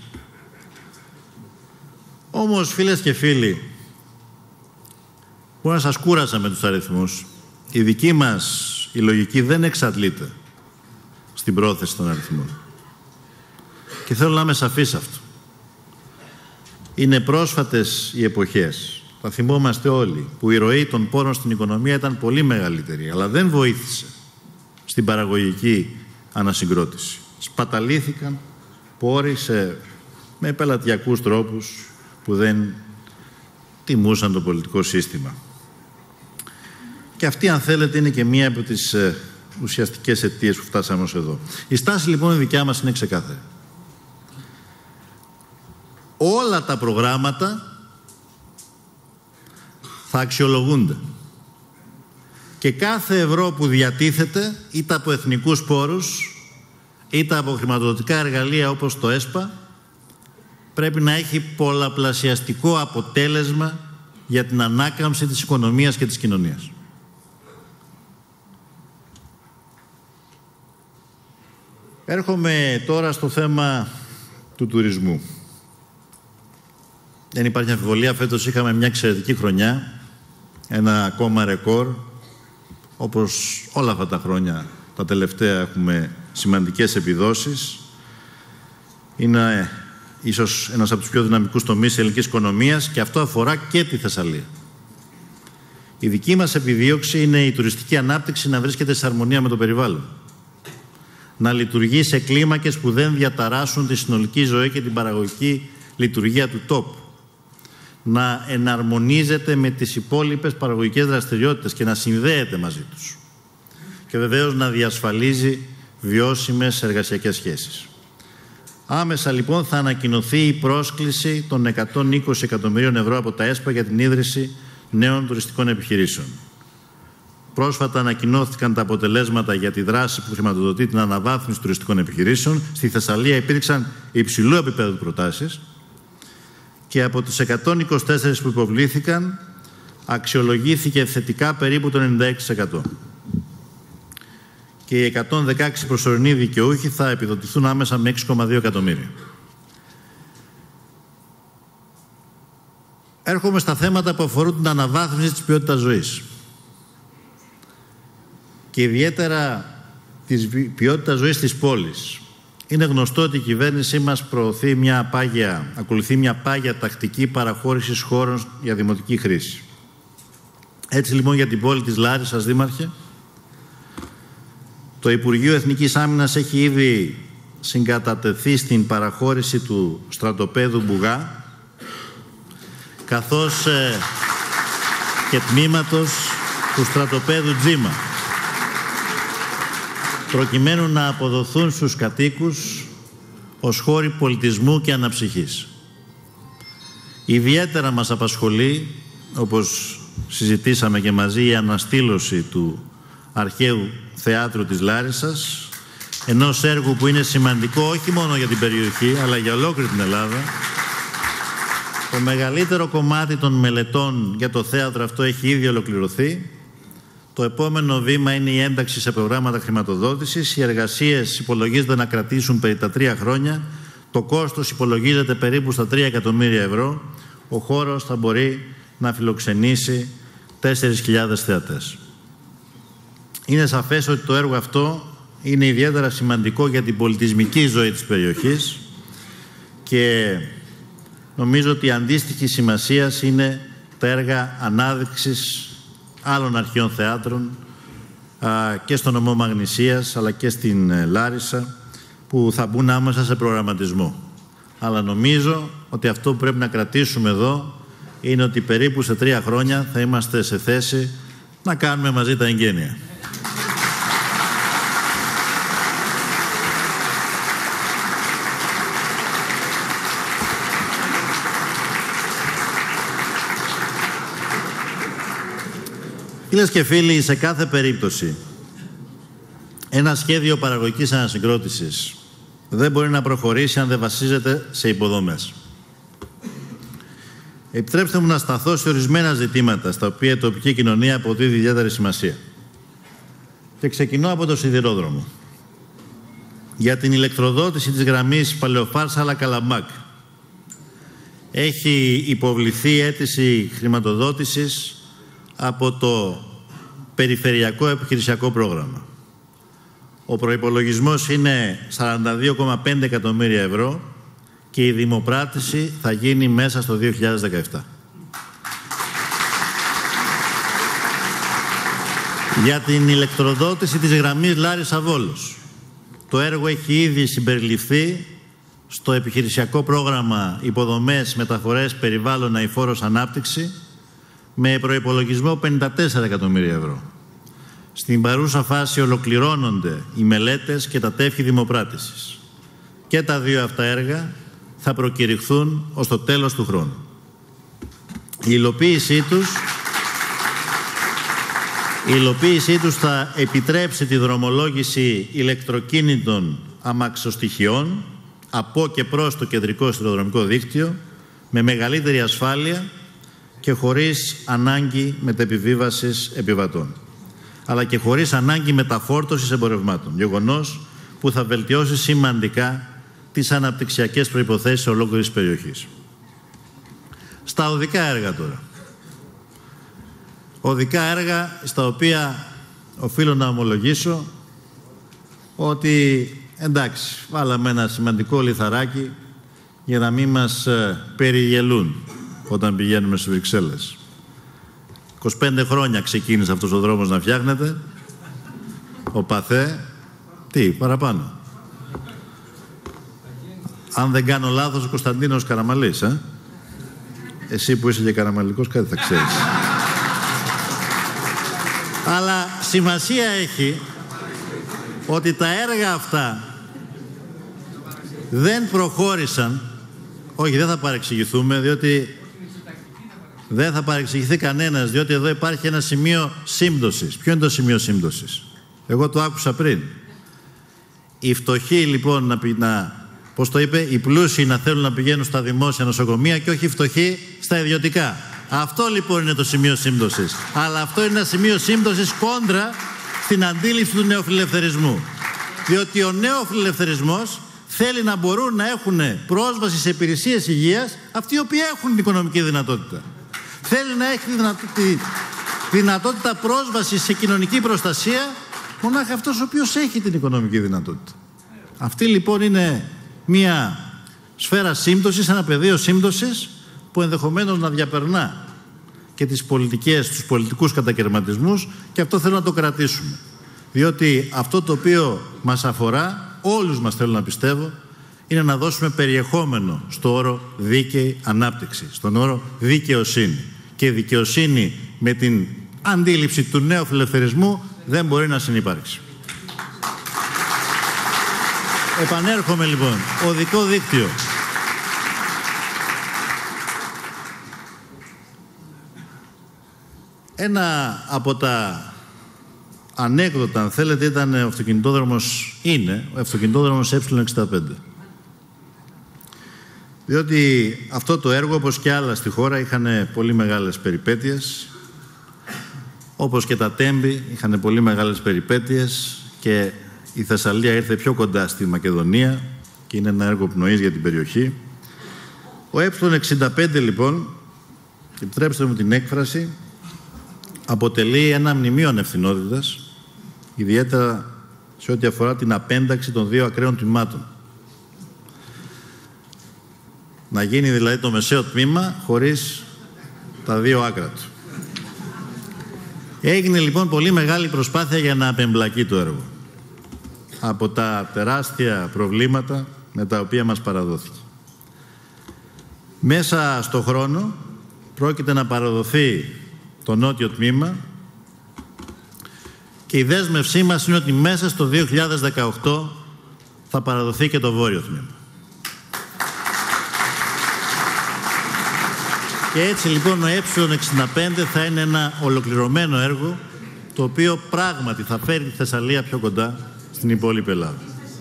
Όμως, φίλες και φίλοι, μπορεί να σας κούρασα με τους αριθμούς. Η δική μας η λογική δεν εξαντλείται στην πρόθεση των αριθμών. Και θέλω να είμαι σαφής σε αυτό. Είναι πρόσφατες οι εποχές, θα θυμόμαστε όλοι, που η ροή των πόρων στην οικονομία ήταν πολύ μεγαλύτερη, αλλά δεν βοήθησε στην παραγωγική ανασυγκρότηση. Σπαταλήθηκαν πόροι με πελατειακούς τρόπους που δεν τιμούσαν το πολιτικό σύστημα. Και αυτή, αν θέλετε, είναι και μία από τις ουσιαστικές αιτίες που φτάσαμε ως εδώ. Η στάση λοιπόν η δικιά μας είναι ξεκάθαρη. Όλα τα προγράμματα θα αξιολογούνται και κάθε ευρώ που διατίθεται, είτε από εθνικούς πόρους είτε από χρηματοδοτικά εργαλεία όπως το ΕΣΠΑ, πρέπει να έχει πολλαπλασιαστικό αποτέλεσμα για την ανάκαμψη της οικονομίας και της κοινωνίας. Έρχομαι τώρα στο θέμα του τουρισμού. Δεν υπάρχει αμφιβολία, φέτος είχαμε μια εξαιρετική χρονιά, ένα ακόμα ρεκόρ, όπως όλα αυτά τα χρόνια, τα τελευταία έχουμε σημαντικές επιδόσεις. Είναι ίσως ένας από τους πιο δυναμικούς τομείς της ελληνικής οικονομίας και αυτό αφορά και τη Θεσσαλία. Η δική μας επιδίωξη είναι η τουριστική ανάπτυξη να βρίσκεται σε αρμονία με το περιβάλλον. Να λειτουργεί σε κλίμακες που δεν διαταράσσουν τη συνολική ζωή και την παραγωγική λειτουργία του τόπου. Να εναρμονίζεται με τις υπόλοιπες παραγωγικές δραστηριότητες και να συνδέεται μαζί τους. Και βεβαίως να διασφαλίζει βιώσιμες εργασιακές σχέσεις. Άμεσα λοιπόν θα ανακοινωθεί η πρόσκληση των 120 εκατομμυρίων ευρώ από τα ΕΣΠΑ για την ίδρυση νέων τουριστικών επιχειρήσεων. Πρόσφατα ανακοινώθηκαν τα αποτελέσματα για τη δράση που χρηματοδοτεί την αναβάθμιση τουριστικών επιχειρήσεων. Στη Θεσσαλία υπήρξαν υψηλού επίπεδου προτάσεις και από τις 124 που υποβλήθηκαν αξιολογήθηκε θετικά περίπου το 96%. Και οι 116 προσωρινοί δικαιούχοι θα επιδοτηθούν άμεσα με 6,2 εκατομμύρια. Έρχομαι στα θέματα που αφορούν την αναβάθμιση της ποιότητας ζωής. Και ιδιαίτερα της ποιότητας ζωής της πόλης. Είναι γνωστό ότι η κυβέρνησή μας ακολουθεί μια πάγια τακτική παραχώρησης χώρων για δημοτική χρήση. Έτσι λοιπόν για την πόλη της Λάρισσας, Δήμαρχε, το Υπουργείο Εθνικής Άμυνας έχει ήδη συγκατατεθεί στην παραχώρηση του στρατοπέδου Μπουγά, καθώς και τμήματος του στρατοπέδου Τζίμα, προκειμένου να αποδοθούν στους κατοίκους ως χώροι πολιτισμού και αναψυχής. Ιδιαίτερα μας απασχολεί, όπως συζητήσαμε και μαζί, η αναστήλωση του αρχαίου θεάτρου της Λάρισσας, ενός έργου που είναι σημαντικό όχι μόνο για την περιοχή, αλλά για ολόκληρη την Ελλάδα. Το μεγαλύτερο κομμάτι των μελετών για το θέατρο αυτό έχει ήδη ολοκληρωθεί. Το επόμενο βήμα είναι η ένταξη σε προγράμματα χρηματοδότησης. Οι εργασίες υπολογίζονται να κρατήσουν περί τα 3 χρόνια. Το κόστος υπολογίζεται περίπου στα 3 εκατομμύρια ευρώ. Ο χώρος θα μπορεί να φιλοξενήσει 4.000 θεατές. Είναι σαφές ότι το έργο αυτό είναι ιδιαίτερα σημαντικό για την πολιτισμική ζωή της περιοχής και νομίζω ότι αντίστοιχη σημασίας είναι τα έργα ανάδειξης άλλων αρχαίων θεάτρων και στο νομό Μαγνησίας αλλά και στην Λάρισα, που θα μπουν άμεσα σε προγραμματισμό. Αλλά νομίζω ότι αυτό που πρέπει να κρατήσουμε εδώ είναι ότι περίπου σε 3 χρόνια θα είμαστε σε θέση να κάνουμε μαζί τα εγγένεια. Φίλες και φίλοι, σε κάθε περίπτωση ένα σχέδιο παραγωγικής ανασυγκρότησης δεν μπορεί να προχωρήσει αν δεν βασίζεται σε υποδομές. Επιτρέψτε μου να σταθώ σε ορισμένα ζητήματα στα οποία η τοπική κοινωνία αποδίδει ιδιαίτερη σημασία. Και ξεκινώ από το σιδηρόδρομο. Για την ηλεκτροδότηση της γραμμής Παλαιοφάρσαλα-Καλαμπάκ έχει υποβληθεί αίτηση χρηματοδότησης από το Περιφερειακό Επιχειρησιακό Πρόγραμμα. Ο προϋπολογισμός είναι 42,5 εκατομμύρια ευρώ και η δημοπράτηση θα γίνει μέσα στο 2017. Για την ηλεκτροδότηση της γραμμής Λάρισα-Βόλος, το έργο έχει ήδη συμπεριληφθεί στο επιχειρησιακό πρόγραμμα Υποδομές, Μεταφορές, Περιβάλλον, Αειφόρος, Ανάπτυξη με προϋπολογισμό 54 εκατομμύρια ευρώ. Στην παρούσα φάση ολοκληρώνονται οι μελέτες και τα τεύχη δημοπράτησης. Και τα δύο αυτά έργα θα προκηρυχθούν ως το τέλος του χρόνου. Η υλοποίησή τους θα επιτρέψει τη δρομολόγηση ηλεκτροκίνητων αμαξοστοιχειών από και προς το κεντρικό σιδηροδρομικό δίκτυο με μεγαλύτερη ασφάλεια και χωρίς ανάγκη μετεπιβίβασης επιβατών, αλλά και χωρίς ανάγκη μεταφόρτωσης εμπορευμάτων, γεγονός που θα βελτιώσει σημαντικά τις αναπτυξιακές προϋποθέσεις ολόκληρης περιοχής. Στα οδικά έργα τώρα. Οδικά έργα στα οποία οφείλω να ομολογήσω ότι εντάξει, βάλαμε ένα σημαντικό λιθαράκι για να μην μας περιγελούν όταν πηγαίνουμε στις Βρυξέλλες. 25 χρόνια ξεκίνησε αυτός ο δρόμος να φτιάχνεται. Ο ΠΑΘΕ, τι, παραπάνω. Αν δεν κάνω λάθος, ο Κωνσταντίνος Καραμαλής, Εσύ που είσαι και καραμαλικός, κάτι θα ξέρεις. Αλλά σημασία έχει ότι τα έργα αυτά δεν προχώρησαν. Όχι, δεν θα παρεξηγηθούμε, διότι δεν θα παρεξηγηθεί κανένας, διότι εδώ υπάρχει ένα σημείο σύμπτωσης. Ποιο είναι το σημείο σύμπτωσης? Εγώ το άκουσα πριν. Οι φτωχοί λοιπόν πώς το είπε, οι πλούσιοι να θέλουν να πηγαίνουν στα δημόσια νοσοκομεία και όχι οι φτωχοί στα ιδιωτικά. Αυτό λοιπόν είναι το σημείο σύμπτωσης. Αλλά αυτό είναι ένα σημείο σύμπτωσης κόντρα στην αντίληψη του νεοφιλελευθερισμού. Διότι ο νεοφιλελευθερισμός θέλει να μπορούν να έχουν πρόσβαση σε υπηρεσίες υγείας αυτοί οι οποίοι έχουν την οικονομική δυνατότητα. Θέλει να έχει τη δυνατότητα πρόσβαση σε κοινωνική προστασία μονάχα αυτός ο οποίος έχει την οικονομική δυνατότητα. Αυτή λοιπόν είναι μια σφαίρα σύμπτωσης, ένα πεδίο σύμπτωσης που ενδεχομένως να διαπερνά και τις πολιτικές, τους πολιτικούς κατακαιρματισμούς, και αυτό θέλω να το κρατήσουμε. Διότι αυτό το οποίο μας αφορά, όλους μας θέλω να πιστεύω, είναι να δώσουμε περιεχόμενο στο όρο δίκαιη ανάπτυξη, στον όρο δικαιοσύνη. Και δικαιοσύνη με την αντίληψη του νέου φιλελευθερισμού δεν μπορεί να συνυπάρξει. Επανέρχομαι λοιπόν, οδικό δίκτυο. Ένα από τα ανέκδοτα, αν θέλετε, ήταν ο αυτοκινητόδρομος, ο αυτοκινητόδρομος Ε65. Διότι αυτό το έργο, όπως και άλλα στη χώρα, είχαν πολύ μεγάλες περιπέτειες, όπως και τα Τέμπη είχαν πολύ μεγάλες περιπέτειες, και η Θεσσαλία ήρθε πιο κοντά στη Μακεδονία και είναι ένα έργο πνοής για την περιοχή. Ο Ε65 λοιπόν, επιτρέψτε μου την έκφραση, αποτελεί ένα μνημείο ανευθυνότητας, ιδιαίτερα σε ό,τι αφορά την απένταξη των δύο ακραίων τμήματων. Να γίνει δηλαδή το μεσαίο τμήμα χωρίς τα δύο άκρα του. Έγινε λοιπόν πολύ μεγάλη προσπάθεια για να απεμπλακεί το έργο από τα τεράστια προβλήματα με τα οποία μας παραδόθηκε. Μέσα στο χρόνο πρόκειται να παραδοθεί το νότιο τμήμα και η δέσμευσή μας είναι ότι μέσα στο 2018 θα παραδοθεί και το βόρειο τμήμα. Και έτσι λοιπόν ο Ε65 θα είναι ένα ολοκληρωμένο έργο, το οποίο πράγματι θα φέρει τη Θεσσαλία πιο κοντά στην υπόλοιπη Ελλάδα.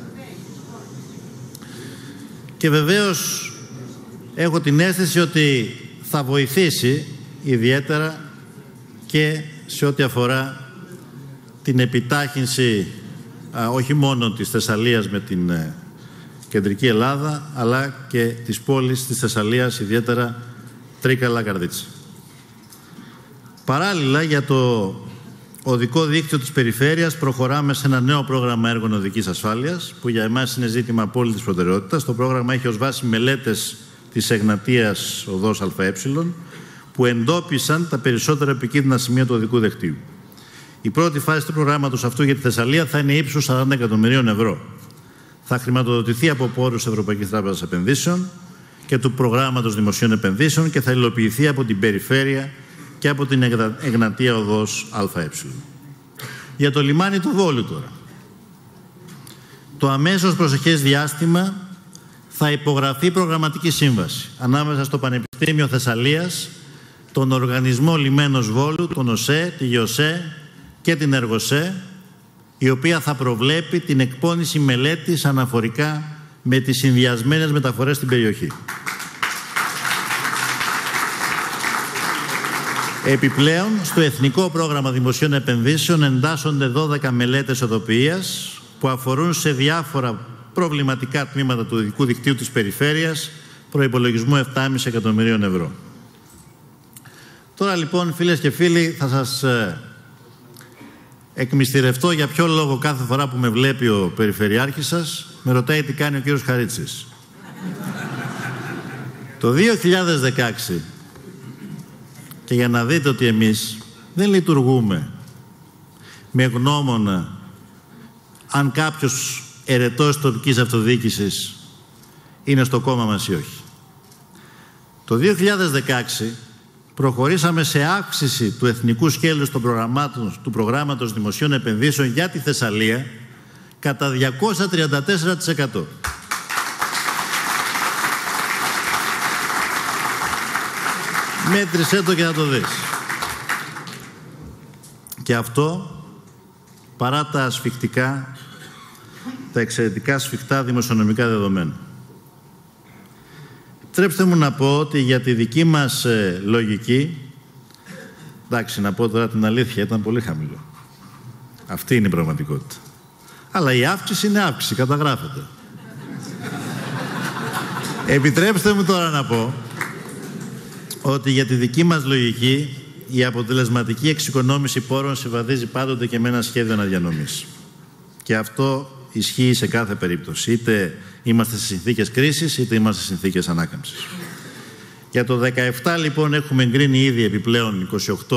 Και βεβαίως έχω την αίσθηση ότι θα βοηθήσει ιδιαίτερα και σε ό,τι αφορά την επιτάχυνση όχι μόνο της Θεσσαλίας με την κεντρική Ελλάδα, αλλά και της πόλης της Θεσσαλίας, ιδιαίτερα Τρίκαλα, Καρδίτσα. Παράλληλα, για το οδικό δίκτυο της περιφέρειας προχωράμε σε ένα νέο πρόγραμμα έργων οδικής ασφάλειας, που για εμάς είναι ζήτημα απόλυτης προτεραιότητας. Το πρόγραμμα έχει ως βάση μελέτες της Εγνατίας οδός ΑΕ, που εντόπισαν τα περισσότερα επικίνδυνα σημεία του οδικού δικτύου. Η πρώτη φάση του προγράμματος αυτού για τη Θεσσαλία θα είναι ύψους 40 εκατομμυρίων ευρώ. Θα χρηματοδοτηθεί από πόρους Ευρωπαϊκής Τράπεζας Επενδύσεων και του Προγράμματος Δημοσίων Επενδύσεων και θα υλοποιηθεί από την περιφέρεια και από την Εγνατία οδός ΑΕ. Για το λιμάνι του Βόλου τώρα. Το αμέσως προσεχές διάστημα θα υπογραφεί προγραμματική σύμβαση ανάμεσα στο Πανεπιστήμιο Θεσσαλίας, τον Οργανισμό Λιμένος Βόλου, τον ΟΣΕ, τη ΓεωΣΕ και την ΕργοΣΕ, η οποία θα προβλέπει την εκπόνηση μελέτης αναφορικά με τις συνδυασμένες μεταφορές στην περιοχή. Επιπλέον, στο Εθνικό Πρόγραμμα Δημοσίων Επενδύσεων εντάσσονται 12 μελέτες οδοποιίας που αφορούν σε διάφορα προβληματικά τμήματα του οδικού δικτύου της περιφέρειας, προϋπολογισμού 7,5 εκατομμυρίων ευρώ. Τώρα λοιπόν, φίλες και φίλοι, θα σας εκμυστηρευτώ για ποιο λόγο κάθε φορά που με βλέπει ο περιφερειάρχης σας με ρωτάει τι κάνει ο κύριος Χαρίτσης. Το 2016, και για να δείτε ότι εμείς δεν λειτουργούμε με γνώμονα αν κάποιος ερετός της τοπικής αυτοδιοίκησης είναι στο κόμμα μας ή όχι. Το 2016 προχωρήσαμε σε αύξηση του εθνικού σκέλους του προγράμματος δημοσίων επενδύσεων για τη Θεσσαλία κατά 234%. Μέτρησέ το και θα το δεις. Και αυτό παρά τα ασφικτικά, τα εξαιρετικά σφιχτά δημοσιονομικά δεδομένα. Επιτρέψτε μου να πω ότι για τη δική μας λογική, εντάξει, να πω τώρα την αλήθεια, ήταν πολύ χαμηλό. Αυτή είναι η πραγματικότητα. Αλλά η αύξηση είναι αύξηση, καταγράφεται. Επιτρέψτε μου τώρα να πω ότι για τη δική μας λογική η αποτελεσματική εξοικονόμηση πόρων συμβαδίζει πάντοτε και με ένα σχέδιο αναδιανομής. Και αυτό ισχύει σε κάθε περίπτωση. Είτε είμαστε σε συνθήκες κρίσης, είτε είμαστε σε συνθήκες ανάκαμψης. Για το 2017 λοιπόν έχουμε εγκρίνει ήδη επιπλέον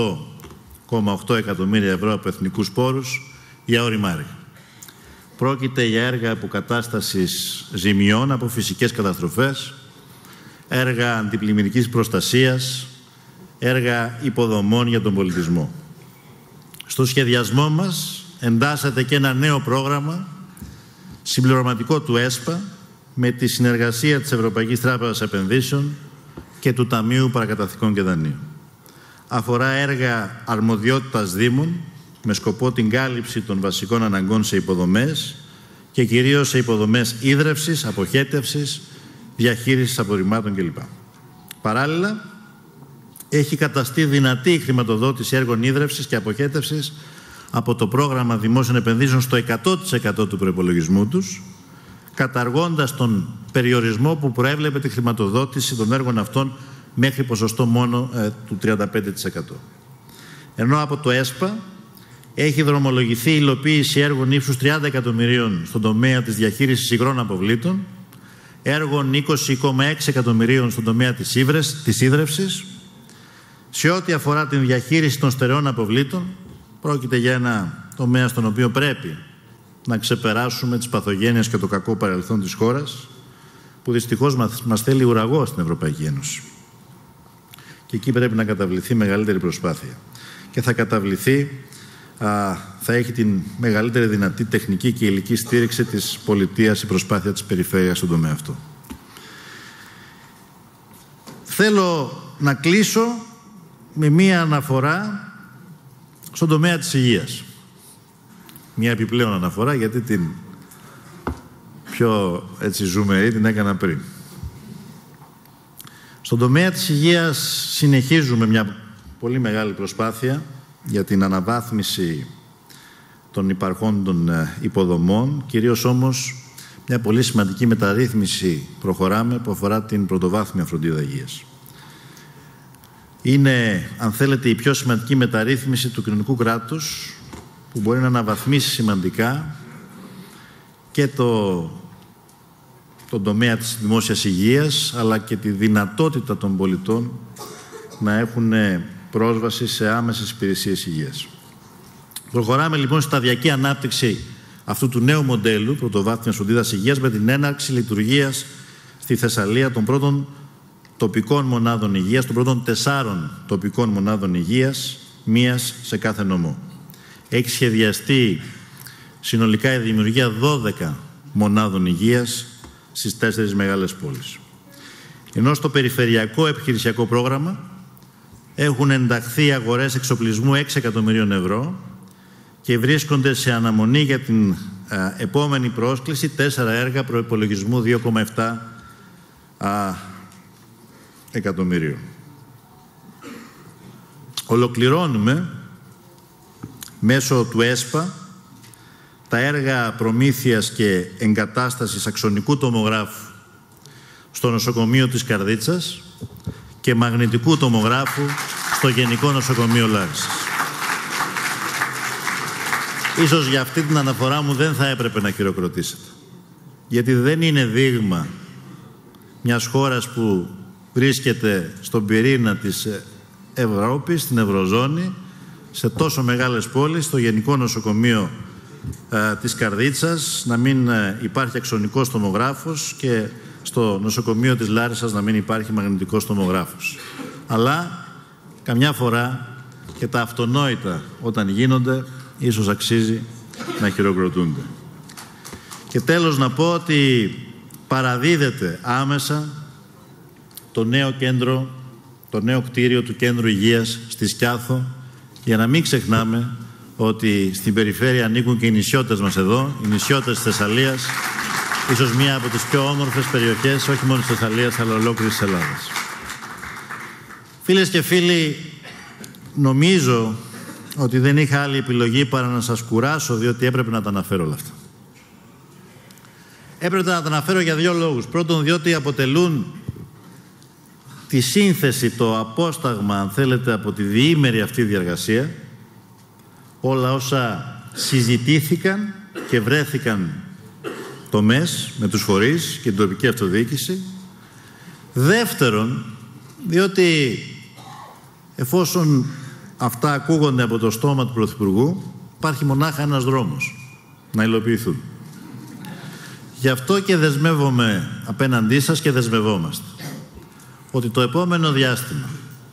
28,8 εκατομμύρια ευρώ από εθνικούς πόρους για όρημα έργα. Πρόκειται για έργα αποκατάστασης ζημιών από φυσικές καταστροφές, έργα αντιπλημμυρικής προστασίας, έργα υποδομών για τον πολιτισμό. Στο σχεδιασμό μας εντάσσεται και ένα νέο πρόγραμμα συμπληρωματικό του ΕΣΠΑ με τη συνεργασία της Ευρωπαϊκής Τράπεζας Επενδύσεων και του Ταμείου Παρακαταθήκων και Δανείων. Αφορά έργα αρμοδιότητας Δήμων με σκοπό την κάλυψη των βασικών αναγκών σε υποδομές και κυρίως σε υποδομές ίδρευσης, αποχέτευσης, διαχείρισης απορριμμάτων κλπ. Παράλληλα, έχει καταστεί δυνατή η χρηματοδότηση έργων ίδρευσης και αποχέτευσης από το πρόγραμμα δημόσιων επενδύσεων στο 100% του προϋπολογισμού τους, καταργώντας τον περιορισμό που προέβλεπε τη χρηματοδότηση των έργων αυτών μέχρι ποσοστό μόνο του 35%. Ενώ από το ΕΣΠΑ έχει δρομολογηθεί η υλοποίηση έργων ύψους 30 εκατομμυρίων στον τομέα της διαχείρισης υγρών αποβλήτων, έργων 20,6 εκατομμυρίων στον τομέα της ίδρευσης. Σε ό,τι αφορά την διαχείριση των στερεών αποβλήτων, πρόκειται για ένα τομέα στον οποίο πρέπει να ξεπεράσουμε τις παθογένειες και το κακό παρελθόν της χώρας, που δυστυχώς μας θέλει ουραγό στην Ευρωπαϊκή Ένωση. Και εκεί πρέπει να καταβληθεί μεγαλύτερη προσπάθεια. Και θα καταβληθεί, θα έχει την μεγαλύτερη δυνατή τεχνική και υλική στήριξη της πολιτείας η προσπάθεια της περιφέρειας στον τομέα αυτό. Θέλω να κλείσω με μία αναφορά στον τομέα της υγείας. Μία επιπλέον αναφορά, γιατί την πιο έτσι ζουμερή την έκανα πριν. Στον τομέα της υγείας συνεχίζουμε μια πολύ μεγάλη προσπάθεια για την αναβάθμιση των υπαρχόντων υποδομών, κυρίως όμως μια πολύ σημαντική μεταρρύθμιση προχωράμε που αφορά την πρωτοβάθμια φροντίδα υγείας. Είναι, αν θέλετε, η πιο σημαντική μεταρρύθμιση του κοινωνικού κράτους που μπορεί να αναβαθμίσει σημαντικά και τον τομέα της δημόσιας υγείας, αλλά και τη δυνατότητα των πολιτών να έχουν πρόσβαση σε άμεσες υπηρεσίες υγείας. Προχωράμε λοιπόν στη σταδιακή ανάπτυξη αυτού του νέου μοντέλου πρωτοβάθμιας φροντίδας υγείας με την έναρξη λειτουργίας στη Θεσσαλία των πρώτων τοπικών μονάδων υγείας, των πρώτων 4 τοπικών μονάδων υγείας, μίας σε κάθε νομό. Έχει σχεδιαστεί συνολικά η δημιουργία 12 μονάδων υγείας στις 4 μεγάλες πόλεις. Ενώ στο περιφερειακό επιχειρησιακό πρόγραμμα έχουν ενταχθεί αγορές εξοπλισμού 6 εκατομμυρίων ευρώ και βρίσκονται σε αναμονή για την επόμενη πρόσκληση 4 έργα προϋπολογισμού 2,7 εκατομμυρίων. Ολοκληρώνουμε μέσω του ΕΣΠΑ τα έργα προμήθειας και εγκατάστασης αξονικού τομογράφου στο νοσοκομείο της Καρδίτσας και μαγνητικού τομογράφου στο Γενικό Νοσοκομείο Λάρισσας. Ίσως για αυτή την αναφορά μου δεν θα έπρεπε να χειροκροτήσετε, γιατί δεν είναι δείγμα μιας χώρας που βρίσκεται στον πυρήνα της Ευρώπης, στην Ευρωζώνη, σε τόσο μεγάλες πόλεις, στο Γενικό Νοσοκομείο της Καρδίτσας να μην υπάρχει αξονικός τομογράφος και στο νοσοκομείο της Λάρισσας να μην υπάρχει μαγνητικός τομογράφος. Αλλά καμιά φορά και τα αυτονόητα όταν γίνονται ίσως αξίζει να χειροκροτούνται. Και τέλος να πω ότι παραδίδεται άμεσα το νέο κέντρο, το νέο κτίριο του Κέντρου Υγείας στη Σκιάθο, για να μην ξεχνάμε ότι στην περιφέρεια ανήκουν και οι νησιώτες μας εδώ, οι νησιώτες της Θεσσαλίας, ίσως μία από τις πιο όμορφες περιοχές, όχι μόνο της Θεσσαλίας, αλλά ολόκληρης της Ελλάδας. Φίλες και φίλοι, νομίζω ότι δεν είχα άλλη επιλογή παρά να σας κουράσω, διότι έπρεπε να τα αναφέρω όλα αυτά. Έπρεπε να τα αναφέρω για 2 λόγους. Πρώτον, διότι αποτελούν τη σύνθεση, το απόσταγμα, αν θέλετε, από τη διήμερη αυτή διαργασία, όλα όσα συζητήθηκαν και βρέθηκαν το ΜΕΣ με τους φορείς και την τοπική αυτοδιοίκηση. Δεύτερον, διότι εφόσον αυτά ακούγονται από το στόμα του Πρωθυπουργού, υπάρχει μονάχα ένας δρόμος να υλοποιηθούν. Γι' αυτό και δεσμεύομαι απέναντί σας και δεσμευόμαστε ότι το επόμενο διάστημα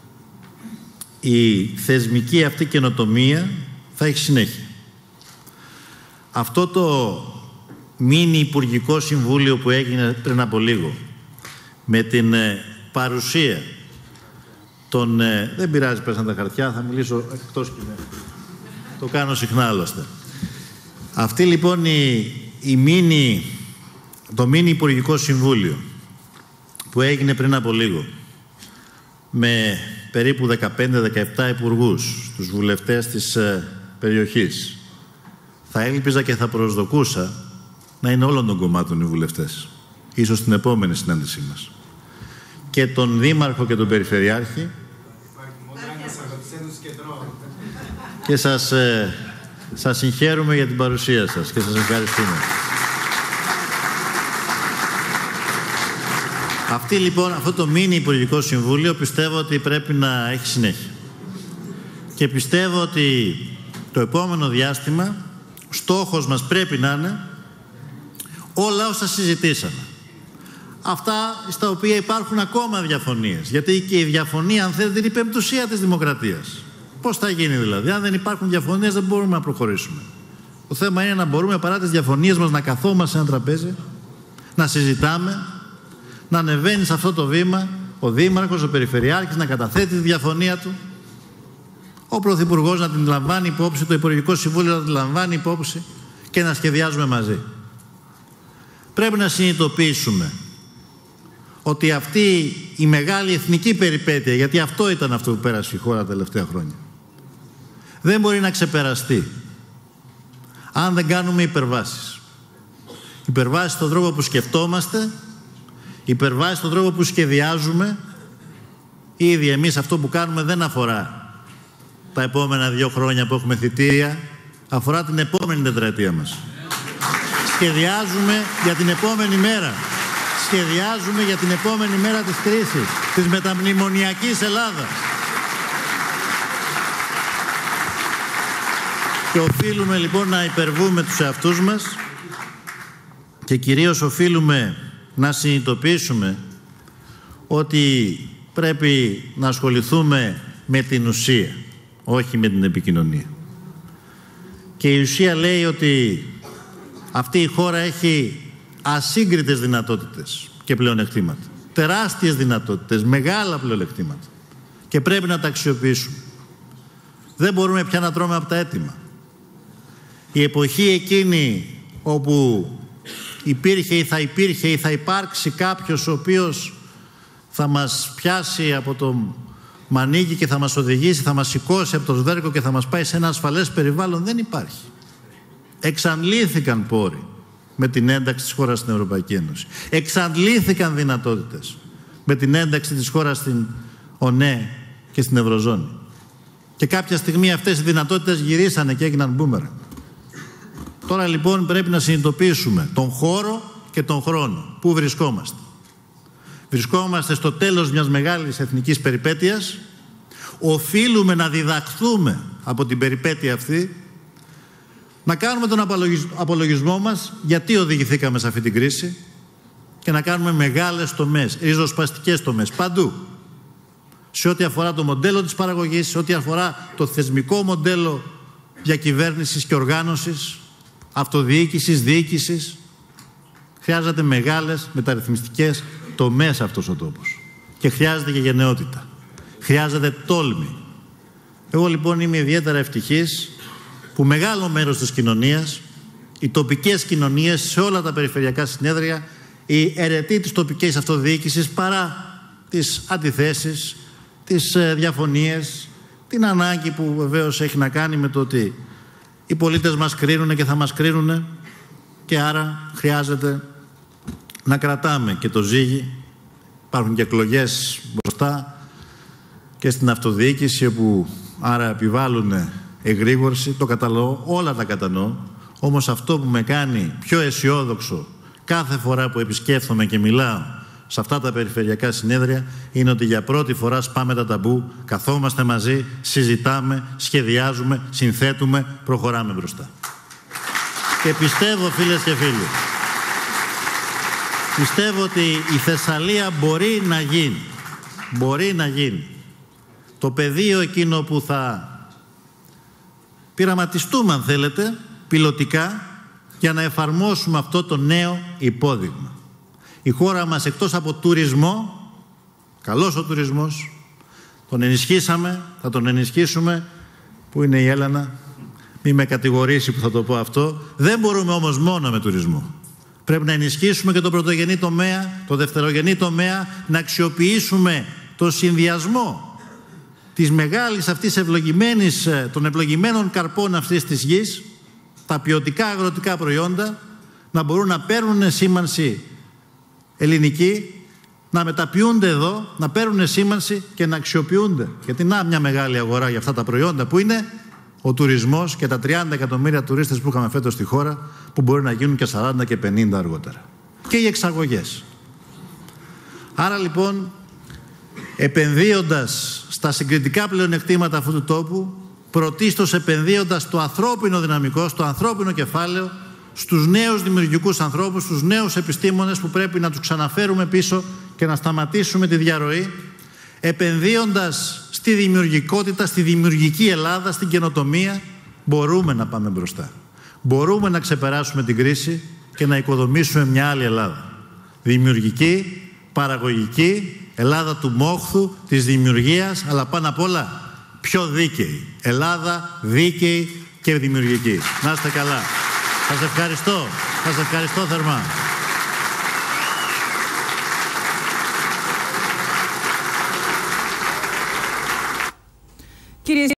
η θεσμική αυτή καινοτομία θα έχει συνέχεια. Αυτό το μίνι Υπουργικό Συμβούλιο που έγινε πριν από λίγο με την παρουσία των... δεν πειράζει, πέσαν τα χαρτιά, θα μιλήσω εκτός κειμένου. Το κάνω συχνά άλλωστε. Αυτή λοιπόν το μίνι Υπουργικό Συμβούλιο που έγινε πριν από λίγο με περίπου 15-17 υπουργούς, τους βουλευτές της περιοχής, θα έλπιζα και θα προσδοκούσα να είναι όλων των κομμάτων οι βουλευτές, ίσως στην επόμενη συνάντησή μας, και τον Δήμαρχο και τον Περιφερειάρχη, και σας συγχαίρουμε για την παρουσία σας και σας ευχαριστούμε. Αυτό το μίνι Υπουργικό Συμβούλιο πιστεύω ότι πρέπει να έχει συνέχεια. Και πιστεύω ότι το επόμενο διάστημα στόχος μας πρέπει να είναι όλα όσα συζητήσαμε. Αυτά στα οποία υπάρχουν ακόμα διαφωνίες. Γιατί και η διαφωνία, αν θέλετε, είναι η πεμπτουσία της δημοκρατίας. Πώς θα γίνει δηλαδή? Αν δεν υπάρχουν διαφωνίες δεν μπορούμε να προχωρήσουμε. Το θέμα είναι να μπορούμε παρά τις διαφωνίες μας να καθόμαστε σε ένα τραπέζι, να συζητάμε, να ανεβαίνει σε αυτό το βήμα ο Δήμαρχος, ο Περιφερειάρχης να καταθέτει τη διαφωνία του, ο Πρωθυπουργός να την λαμβάνει υπόψη, το Υπουργικό Συμβούλιο να την λαμβάνει υπόψη και να σχεδιάζουμε μαζί. Πρέπει να συνειδητοποιήσουμε ότι αυτή η μεγάλη εθνική περιπέτεια, γιατί αυτό ήταν αυτό που πέρασε η χώρα τα τελευταία χρόνια, δεν μπορεί να ξεπεραστεί αν δεν κάνουμε υπερβάσεις. Υπερβάσεις στον τρόπο που σκεφτόμαστε, υπερβάσεις στον τρόπο που σχεδιάζουμε. Ήδη εμείς αυτό που κάνουμε δεν αφορά τα επόμενα 2 χρόνια που έχουμε θητεία, αφορά την επόμενη τετραετία μας. Σχεδιάζουμε για την επόμενη μέρα. Σχεδιάζουμε για την επόμενη μέρα της κρίσης, της μεταμνημονιακής Ελλάδας. Και οφείλουμε λοιπόν να υπερβούμε τους εαυτούς μας και κυρίως οφείλουμε να συνειδητοποιήσουμε ότι πρέπει να ασχοληθούμε με την ουσία, όχι με την επικοινωνία. Και η ουσία λέει ότι αυτή η χώρα έχει ασύγκριτες δυνατότητες και πλεονεκτήματα. Τεράστιες δυνατότητες, μεγάλα πλεονεκτήματα. Και πρέπει να τα αξιοποιήσουμε. Δεν μπορούμε πια να τρώμε από τα έτοιμα. Η εποχή εκείνη όπου υπήρχε ή θα υπάρξει κάποιος ο οποίος θα μας πιάσει από το μανίκι και θα μας οδηγήσει, θα μας σηκώσει από το σβέρκο και θα μας πάει σε ένα ασφαλές περιβάλλον, δεν υπάρχει. Εξαντλήθηκαν πόροι με την ένταξη της χώρας στην Ευρωπαϊκή Ένωση. Εξαντλήθηκαν δυνατότητες με την ένταξη της χώρας στην ΟΝΕ και στην Ευρωζώνη. Και κάποια στιγμή αυτές οι δυνατότητες γυρίσανε και έγιναν μπούμερανγκ. Τώρα λοιπόν πρέπει να συνειδητοποιήσουμε τον χώρο και τον χρόνο. Πού βρισκόμαστε? Βρισκόμαστε στο τέλος μιας μεγάλης εθνικής περιπέτειας. Οφείλουμε να διδαχθούμε από την περιπέτεια αυτή, να κάνουμε τον απολογισμό μας γιατί οδηγηθήκαμε σε αυτή την κρίση και να κάνουμε μεγάλες τομές, ριζοσπαστικές τομές, παντού. Σε ό,τι αφορά το μοντέλο της παραγωγής, σε ό,τι αφορά το θεσμικό μοντέλο διακυβέρνησης και οργάνωσης, αυτοδιοίκησης, διοίκησης. Χρειάζεται μεγάλες μεταρρυθμιστικές τομές αυτός ο τόπος. Και χρειάζεται και γενναιότητα. Χρειάζεται τόλμη. Εγώ λοιπόν είμαι ιδιαίτερα ευτυχής που μεγάλο μέρος της κοινωνίας, οι τοπικές κοινωνίες σε όλα τα περιφερειακά συνέδρια, οι αιρετοί της τοπικής αυτοδιοίκησης, παρά τις αντιθέσεις, τις διαφωνίες, την ανάγκη που βεβαίως έχει να κάνει με το ότι οι πολίτες μας κρίνουν και θα μας κρίνουν και άρα χρειάζεται να κρατάμε και το ζύγι. Υπάρχουν και εκλογές μπροστά και στην αυτοδιοίκηση που άρα επιβάλλουν εγρήγορση. Το κατανοώ, όλα τα κατανοώ. Όμως αυτό που με κάνει πιο αισιόδοξο κάθε φορά που επισκέφθομαι και μιλάω σε αυτά τα περιφερειακά συνέδρια είναι ότι για πρώτη φορά σπάμε τα ταμπού, καθόμαστε μαζί, συζητάμε, σχεδιάζουμε, συνθέτουμε, προχωράμε μπροστά. Και πιστεύω, φίλες και φίλοι, πιστεύω ότι η Θεσσαλία μπορεί να γίνει. Μπορεί να γίνει. Το πεδίο εκείνο που θα πειραματιστούμε, αν θέλετε, πιλωτικά, για να εφαρμόσουμε αυτό το νέο υπόδειγμα. Η χώρα μας εκτός από τουρισμό, καλός ο τουρισμός, τον ενισχύσαμε, θα τον ενισχύσουμε. Πού είναι η Έλενα? Μη με κατηγορήσει που θα το πω αυτό. Δεν μπορούμε όμως μόνο με τουρισμό. Πρέπει να ενισχύσουμε και τον πρωτογενή τομέα, το δευτερογενή τομέα, να αξιοποιήσουμε το συνδυασμό της μεγάλης αυτής ευλογημένης, των ευλογημένων καρπών αυτής της γης, τα ποιοτικά αγροτικά προϊόντα, να μπορούν να παίρνουν σήμανση ελληνική, να μεταποιούνται εδώ, να παίρνουν σήμανση και να αξιοποιούνται. Γιατί να μια μεγάλη αγορά για αυτά τα προϊόντα που είναι ο τουρισμός και τα 30 εκατομμύρια τουρίστες που είχαμε φέτος στη χώρα, που μπορεί να γίνουν και 40 και 50 αργότερα. Και οι εξαγωγές. Άρα λοιπόν, επενδύοντας στα συγκριτικά πλεονεκτήματα αυτού του τόπου, πρωτίστως επενδύοντας στο ανθρώπινο δυναμικό, στο ανθρώπινο κεφάλαιο, στους νέους δημιουργικούς ανθρώπους, στους νέους επιστήμονες που πρέπει να τους ξαναφέρουμε πίσω και να σταματήσουμε τη διαρροή, επενδύοντας στη δημιουργικότητα, στη δημιουργική Ελλάδα, στην καινοτομία, μπορούμε να πάμε μπροστά. Μπορούμε να ξεπεράσουμε την κρίση και να οικοδομήσουμε μια άλλη Ελλάδα. Δημιουργική, παραγωγική, Ελλάδα του μόχθου, της δημιουργίας, αλλά πάνω απ' όλα πιο δίκαιη. Ελλάδα δίκαιη και δημιουργική. Να είστε καλά. Σας ευχαριστώ. Σας ευχαριστώ θερμά.